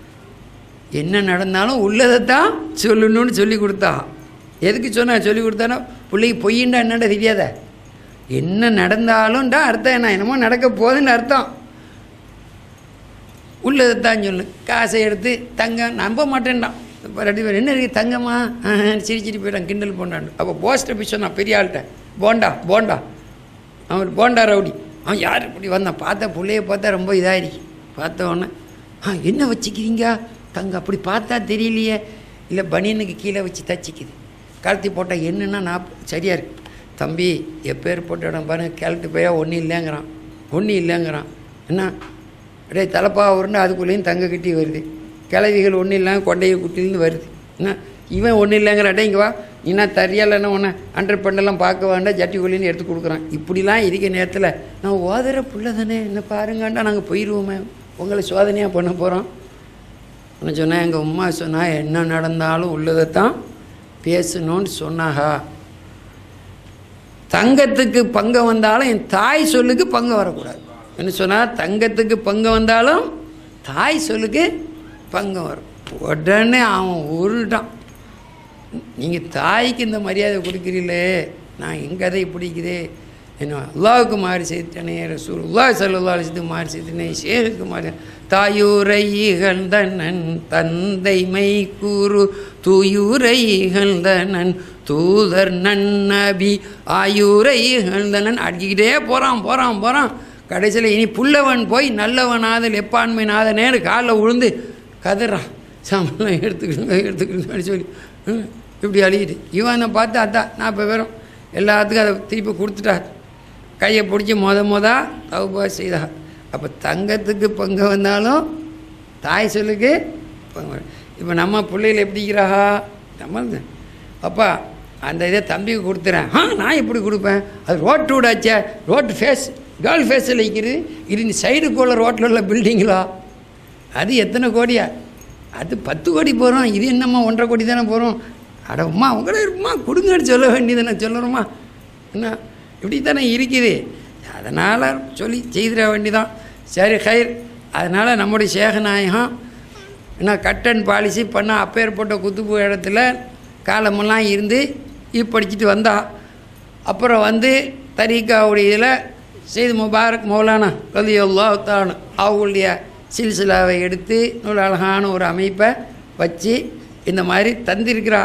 என்ன நடந்தாலும் உள்ளதை தான் சொல்லணும்னு சொல்லி கொடுத்தா. எதுக்கு சொன்னா சொல்லி கொடுத்தானோ? பிள்ளைக்கு பொய்யின்டா என்னடா தெரியாத, என்ன நடந்தாலும்டா அர்த்தம் என்ன என்னமோ நடக்க போகுதுன்னு அர்த்தம். உள்ளதை தான் சொல்லு. காசை எடுத்து தங்கம் நம்ப மாட்டேன்டான். இப்போ ரெண்டு பேர் என்ன இருக்குது தங்கம்மா சிரி சிரி போயிட்டான் கிண்டல் போண்டான். அப்போ போஸ்ட் ஆஃபீஸ் சொன்னான் பெரிய ஆள்கிட்ட, போண்டா போண்டா அவன் போண்டா ரவுடி. அவன் யார் இப்படி வந்தான் பார்த்தா பிள்ளைய பார்த்தா ரொம்ப இதாகிருக்கு. பார்த்த உடனே ஆ என்ன வச்சுக்கிறீங்க தங்க அப்படி பார்த்தா தெரியலையே. இல்லை பனியனுக்கு கீழே வச்சு தச்சிக்குது. கழுத்தி போட்டால் என்னென்னா நான் சரியாக இருக்கு தம்பி எப்பேர் போட்ட இடம் பாருங்க கேள்ட்டு போயா ஒன்றும் இல்லைங்கிறான் ஒன்றும் இல்லைங்கிறான். என்ன அப்படியே தலைப்பா உருண்டு அதுக்குள்ளேயும் தங்க கட்டி வருது. கிளவிகள் ஒன்றும் இல்லாமல் கொண்டையை குட்டிலேருந்து வருது. என்ன இவன் ஒன்றும் இல்லைங்கிறாட்டே இங்கே வா என்ன தரியாலன்னா ஒன்று ஹண்ட்ரட் பண்ணெல்லாம் பார்க்க வேண்டாம் ஜட்டி கொல்லின்னு எடுத்து கொடுக்குறான். இப்படிலாம் இருக்க நேரத்தில் நான் ஓதுற பிள்ளை தானே என்ன பாருங்கண்டா நாங்கள் போயிடுவோமே உங்களை சோதனையாக பண்ண போகிறோம். நான் சொன்னேன் எங்கள் உம்மா சொன்னால் என்ன நடந்தாலும் உள்ளதைத்தான் பேசணும்னு சொன்னாகா. தங்கத்துக்கு பங்கம் வந்தாலும் என் தாய் சொல்லுக்கு பங்கம் வரக்கூடாது. என்ன சொன்னால் தங்கத்துக்கு பங்கம் வந்தாலும் தாய் சொல்லுக்கு பங்கம் வரும். உடனே அவன் உருட்டான், நீங்கள் தாய்க்கு இந்த மரியாதை கொடுக்குறீங்களே நான் எங்கள் கதை பிடிக்குதே என்ன அல்லாவுக்கு மாறி செய்தனே ரசூலுல்லாஹி ஸல்லல்லாஹு அலைஹி வஸல்லம் மாறி செய்தனே ஷேகுக்கு மாறி தாயூரைகள் தன்னன் தந்தைமை கூறு தூயூரைகள் தன்னன் தூதர் நன்னபி ஆயூரைகள் தன்னன் அடிக்கிட்டே போகிறான் போகிறான் போகிறான். கடைசியில் இனி புள்ளவன் போய் நல்லவனாதல் எப்பான்மை நாதனேன்னு காலில் விழுந்து கதறான். சம்பளம் எடுத்துக்கிடுங்க எடுத்துக்கிடுங்கன்னு சொல்லி இப்படி அழுகிட்டு இவனை பார்த்து அதான் நான் இப்போ வரும் எல்லாத்துக்கும் அதை திருப்பி கொடுத்துட்டா கையை பிடிச்சி மொத மொத தௌபா செய்தா. அப்போ தங்கத்துக்கு பங்கு வந்தாலும் தாய் சொல்லுக்கு பங்கு. இப்போ நம்ம பிள்ளைகள் எப்படிங்கிறாஹா நம்ம அப்பா அந்த இதை தம்பிக்கு கொடுத்துறேன். ஆ நான் எப்படி கொடுப்பேன் அது ரோட்டு விடாச்சே ரோட்டு ஃபேஸ் கேர்ள் ஃபேஸில் வைக்கிறது இது இந்த சைடுக்குள்ள ரோட்டில் உள்ள பில்டிங்களா அது எத்தனை கோடியா அது பத்து கோடி போகிறோம் இது என்னம்மா ஒன்றரை கோடி தானே போகிறோம். அட உமா உங்களே இருக்குமா கொடுங்கன்னு சொல்ல வேண்டியதானே சொல்லுறோமா என்ன இப்படி தானே இருக்குது. அதனால் சொல்லி செய்திட வேண்டிதான். சரி ஹைர். அதனால் நம்முடைய சேகநாயகம் என்ன கட் அண்ட் பாலிசி பண்ண அப்பேற்பட்ட குத்துப்பு இடத்துல காலமெல்லாம் இருந்து படிச்சுட்டு வந்தா. அப்புறம் வந்து தரீக்காவுடைய இதில் செய்து முபாரக் மௌலானா ரலியல்லாஹு தஆலா அவங்களுடைய சில்சிலாவை எடுத்து ஒரு அழகான ஒரு அமைப்பை வச்சு இந்த மாதிரி தந்திருக்கிறா.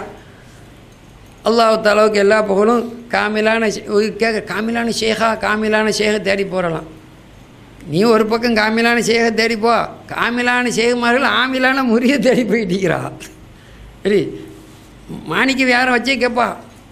அல்லாஹ் தஆலாவுக்கு எல்லா புகழும். காமிலான கேட்க காமிலான ஷேகா காமிலான ஷேகை தேடி போகிறலாம். நீ ஒரு பக்கம் காமிலான ஷேகை தேடிப்போ, காமிலான ஷேகுமார்கள் ஆமிலான முறியை தேடி போயிட்டிக்கிறா. சரி மாணிக்க யாரும் வச்சே கேட்பா,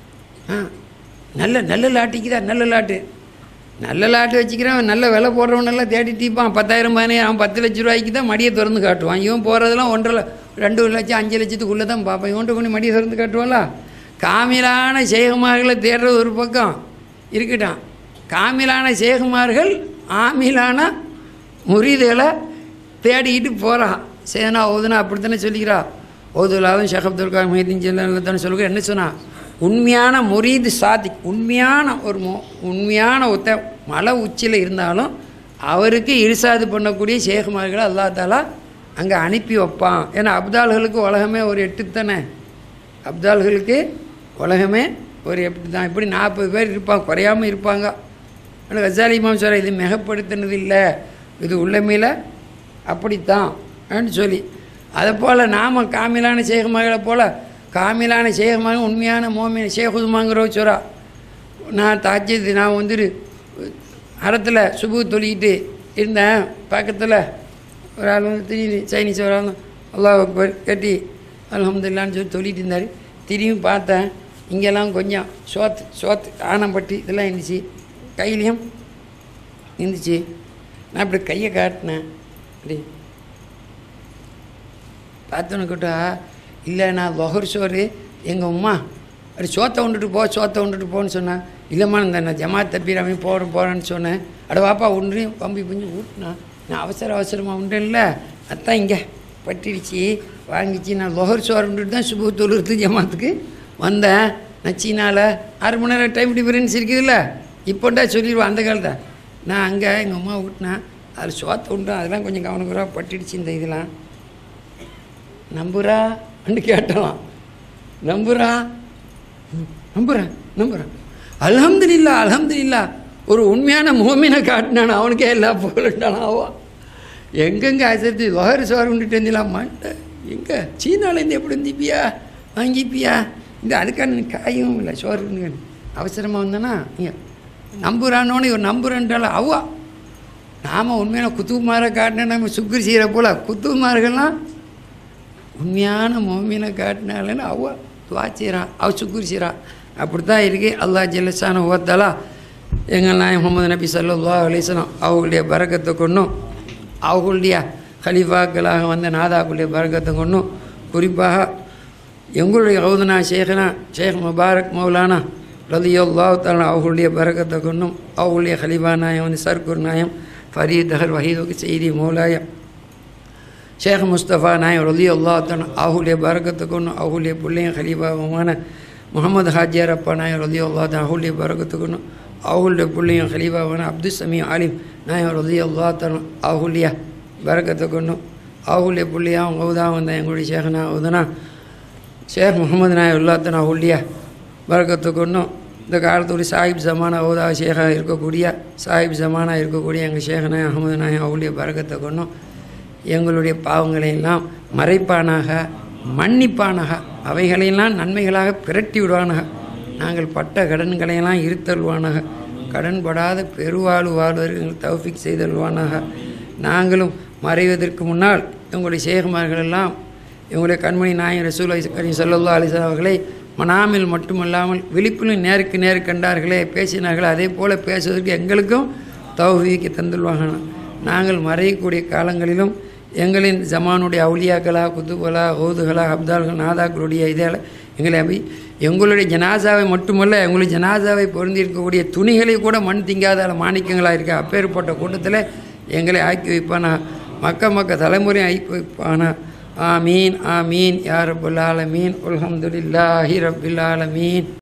ஆ நல்ல நல்ல லாட்டிக்குதா நல்ல லாட்டு நல்ல லாட்டு வச்சுக்கிறேன் நல்ல விலை போடுறவனெல்லாம் தேடிட்டிப்பான். பத்தாயிரம் பதினாயிரம் அவன் பத்து லட்ச ரூபாய்க்கு தான் மடியை திறந்து காட்டுவான். இவன் போகிறதெல்லாம் ஒன்றரை ரெண்டு லட்சம் அஞ்சு லட்சத்துக்குள்ளே தான் பார்ப்பான். இவன்ட்டு கொண்டு மடியை திறந்து காட்டுவாளா? காமிலான சேகுமார்களை தேடுறது ஒரு பக்கம் இருக்கட்டான். காமிலான சேகுமார்கள் ஆமிலான முரீதுகளை தேடிக்கிட்டு போகிறான். சேனா ஓதுனா அப்படி தானே சொல்லிக்கிறா. ஓதுலாவும் ஷேக் அப்துல் காதர் மொஹிதீன் ஜிலானி தானே சொல்லுங்க. என்ன சொன்னா? உண்மையான முரீது சாதிக், உண்மையான ஒரு மோ உண்மையான ஒத்த மலை உச்சியில் இருந்தாலும் அவருக்கு இருசாது பண்ணக்கூடிய ஷேகுமார்களை அல்லாஹ் தஆலா அங்கே அனுப்பி வைப்பான். ஏன்னா அப்தால்களுக்கு உலகமே ஒரு எட்டு தானே. அப்தால்களுக்கு உலகமே ஒரு எப்படி தான் இப்படி நாற்பது பேர் இருப்பாங்க, குறையாமல் இருப்பாங்க. ஆனால் கசாலி இமாம் சொல்ற இது மிகப்படுத்தினது இல்லை, இது உள்ளமையில் அப்படித்தான் அப்படின்னு சொல்லி அதை போல் நாம் காமிலான சேகமகளை போல் காமிலான சேகமாக உண்மையான மோமின் ஷேகுதுமாங்கிற சொல்கிறா. நான் தாஜ்ஜது நான் வந்துட்டு அறத்தில் சுபு தொழிக்கிட்டு இருந்தேன். பக்கத்தில் ஒரு ஆள் வந்து திடீர்னு சைனீஸ் ஒரு ஆள் அல்லாஹ் அக்பர் கட்டி அல்ஹம்துலில்லாஹ்னு சொல்லி சொல்லிட்டு இருந்தார். திரும்பி பார்த்தேன், இங்கெல்லாம் கொஞ்சம் சோத்து சோத்து ஆனம்பட்டி இதெல்லாம் இருந்துச்சு, கையிலையும் இருந்துச்சு. நான் இப்படி கையை காட்டினேன். அப்படி பார்த்தோன்னு கேட்டா, இல்லை நான் லொஹர் சோறு எங்கள் அம்மா அப்படி சோத்தை உண்டுட்டு போ சோத்தை உண்டுட்டு போன்னு சொன்னேன். இல்லைம்மா இந்த நான் ஜமாத் தப்பீராமே போகிறேன் போகிறேன்னு சொன்னேன். அட வாப்பா ஒன்றையும் பம்பி கொஞ்சம் ஊட்டினா நான் அவசர அவசரமாக உண்டேன்ல, அதான் இங்கே பட்டிடுச்சு வாங்கிச்சு. நான் லொஹர் சோறு உண்டுட்டு தான் சுபு தொழுறது ஜமாத்துக்கு வந்தேன். நான் சீனாவில் ஆறு மணி நேரம் டைம் டிஃபரன்ஸ் இருக்குதுல்ல, இப்போண்டா சொல்லிடுவேன். அந்த காலத்தை நான் அங்கே எங்கள் அம்மா ஊட்டினேன், அதில் சோத்தை உண்டேன், அதெல்லாம் கொஞ்சம் கவனக்குறாக பட்டிடுச்சு. இந்த இதெல்லாம் நம்புறா அண்டு கேட்டலாம். நம்புறா நம்புறேன் நம்புறேன் அல்ஹம்துலில்லாஹ் அல்ஹம்துலில்லாஹ். ஒரு உண்மையான மோமினை காட்டினான், அவனுக்கே எல்லா புகழுண்டானா. ஆவா எங்கெங்கே ஆசரித்து லொஹர் சோறு உண்டுட்டு வந்துடலாமான்ட்டு. எங்கே சீனாலேருந்து எப்படி இருந்திப்பியா வாங்கிப்பியா? இந்த அதுக்கான காயும் இல்லை சோறு அவசரமாக வந்தேன்னா நீங்கள் நம்புறானோன்னு இவர் நம்புறேன்றால அவ்வா. நாம் உண்மையான குத்துமாரை காட்டினா நம்ம சுக்குர் செய்கிற போல் குத்துமார்கள்லாம் உண்மையான மோமினை காட்டினாலேன்னு அவ்வா துவா செய்கிறான், அவ சுக்குர் செய்கிறான். அப்படி தான் இருக்குது. அல்லாஹ் ஜல்லஷானு வ தஆலா எங்கள் நாயகம் முஹம்மது நபி ஸல்லல்லாஹு அலைஹி வஸல்லம் அவங்களுடைய பரக்கத்தை கொண்டும் அவங்களுடைய கலீஃபாக்களாக வந்த நாதாக்களுடைய பரக்கத்தை கொண்டும் குறிப்பாக எங்களுடைய கௌதனா ஷேഖனா ஷேக் முபாரக் மௌலானா ரலியல்லாஹு தஆலா அவங்களுடைய பரக்கத்தை கொண்டும் அவங்களுடைய கலீஃபா நாயம் வந்து சர்க்குர் நாயம் ஃபரீத் தஹர் வஹீதுக்கு செய்தி மௌலாயம் ஷேக் முஸ்தபா நாயம் ரலியல்லாஹு தஆலா அவங்களுடைய பரக்கத்தை கொண்டும் அவங்களுடைய பிள்ளையும் கலீஃபாவுமான முகமது ஹாஜியார் அப்பா நாயம் ரலியல்லாஹு தஆலா அவங்களுடைய பரக்கத்தை கொண்டும் அவங்களுடைய பிள்ளையும் கலீஃபாவான அப்துல் சமீ ஆலிம் நாயம் ரலியல்லாஹு தஆலா அவங்களுடைய பரக்கத்தை கொண்டும் அவங்களுடைய பிள்ளையாகவும் கௌதாக வந்த எங்களுடைய ஷேഖனா உதனா ஷேக் முகமது நாயம் உல்லாத்தனா அவங்களுடைய பரக்கத்தை கொண்டும் இந்த காலத்துடைய சாஹிப் ஜமானா ஓதா ஷேகாக இருக்கக்கூடிய சாஹிப் ஜமானா இருக்கக்கூடிய எங்கள் ஷேഖனா அஹமது நாயம் அவங்களுடைய பரக்கத்தை கொண்டும் எங்களுடைய பாவங்களையெல்லாம் மறைப்பானாக மன்னிப்பானாக அவைகளையெல்லாம் நன்மைகளாக பிரட்டி விடுவானாக. நாங்கள் பட்ட கடன்களையெல்லாம் இருத்தல்வானாக. கடன்படாத பெருவாழ்வு வாழ்வதற்கு தௌஃபீக் செய்தல்வானாக. நாங்களும் மறைவதற்கு முன்னால் எங்களுடைய ஷேகுமார்கள் எல்லாம் எங்களுடைய கண்மணி நாயகம் ரசூலுல்லாஹி ஸல்லல்லாஹு அலைஹி வஸல்லம் அவர்களை மனாமில் மட்டுமல்லாமல் விழிப்பிலும் நேருக்கு நேர் கண்டார்களே பேசினார்களே அதே போல் பேசுவதற்கு எங்களுக்கும் தௌஃபீக் தந்துள்வாங்க. நாங்கள் மறையக்கூடிய காலங்களிலும் எங்களின் ஜமானுடைய அவுலியாக்களா குத்துபலா ஓதுகளா அப்தால்கள் நாதாக்களுடைய இதில் எங்களை அபி எங்களுடைய ஜனாசாவை மட்டுமல்ல எங்களுடைய ஜனாசாவை பொருந்திருக்கக்கூடிய துணிகளை கூட மண் திங்காத மாணிக்கங்களாக இருக்க அப்பேற்பட்ட கூட்டத்தில் எங்களை ஆக்கி வைப்பானா. மக்க மக்க தலைமுறை ஆக்கி வைப்பானா. ஆமீன் ஆமீன் யா ரப்பல் ஆலமீன் அல்ஹம்துலில்லாஹி ரப்பில் ஆலமீன்.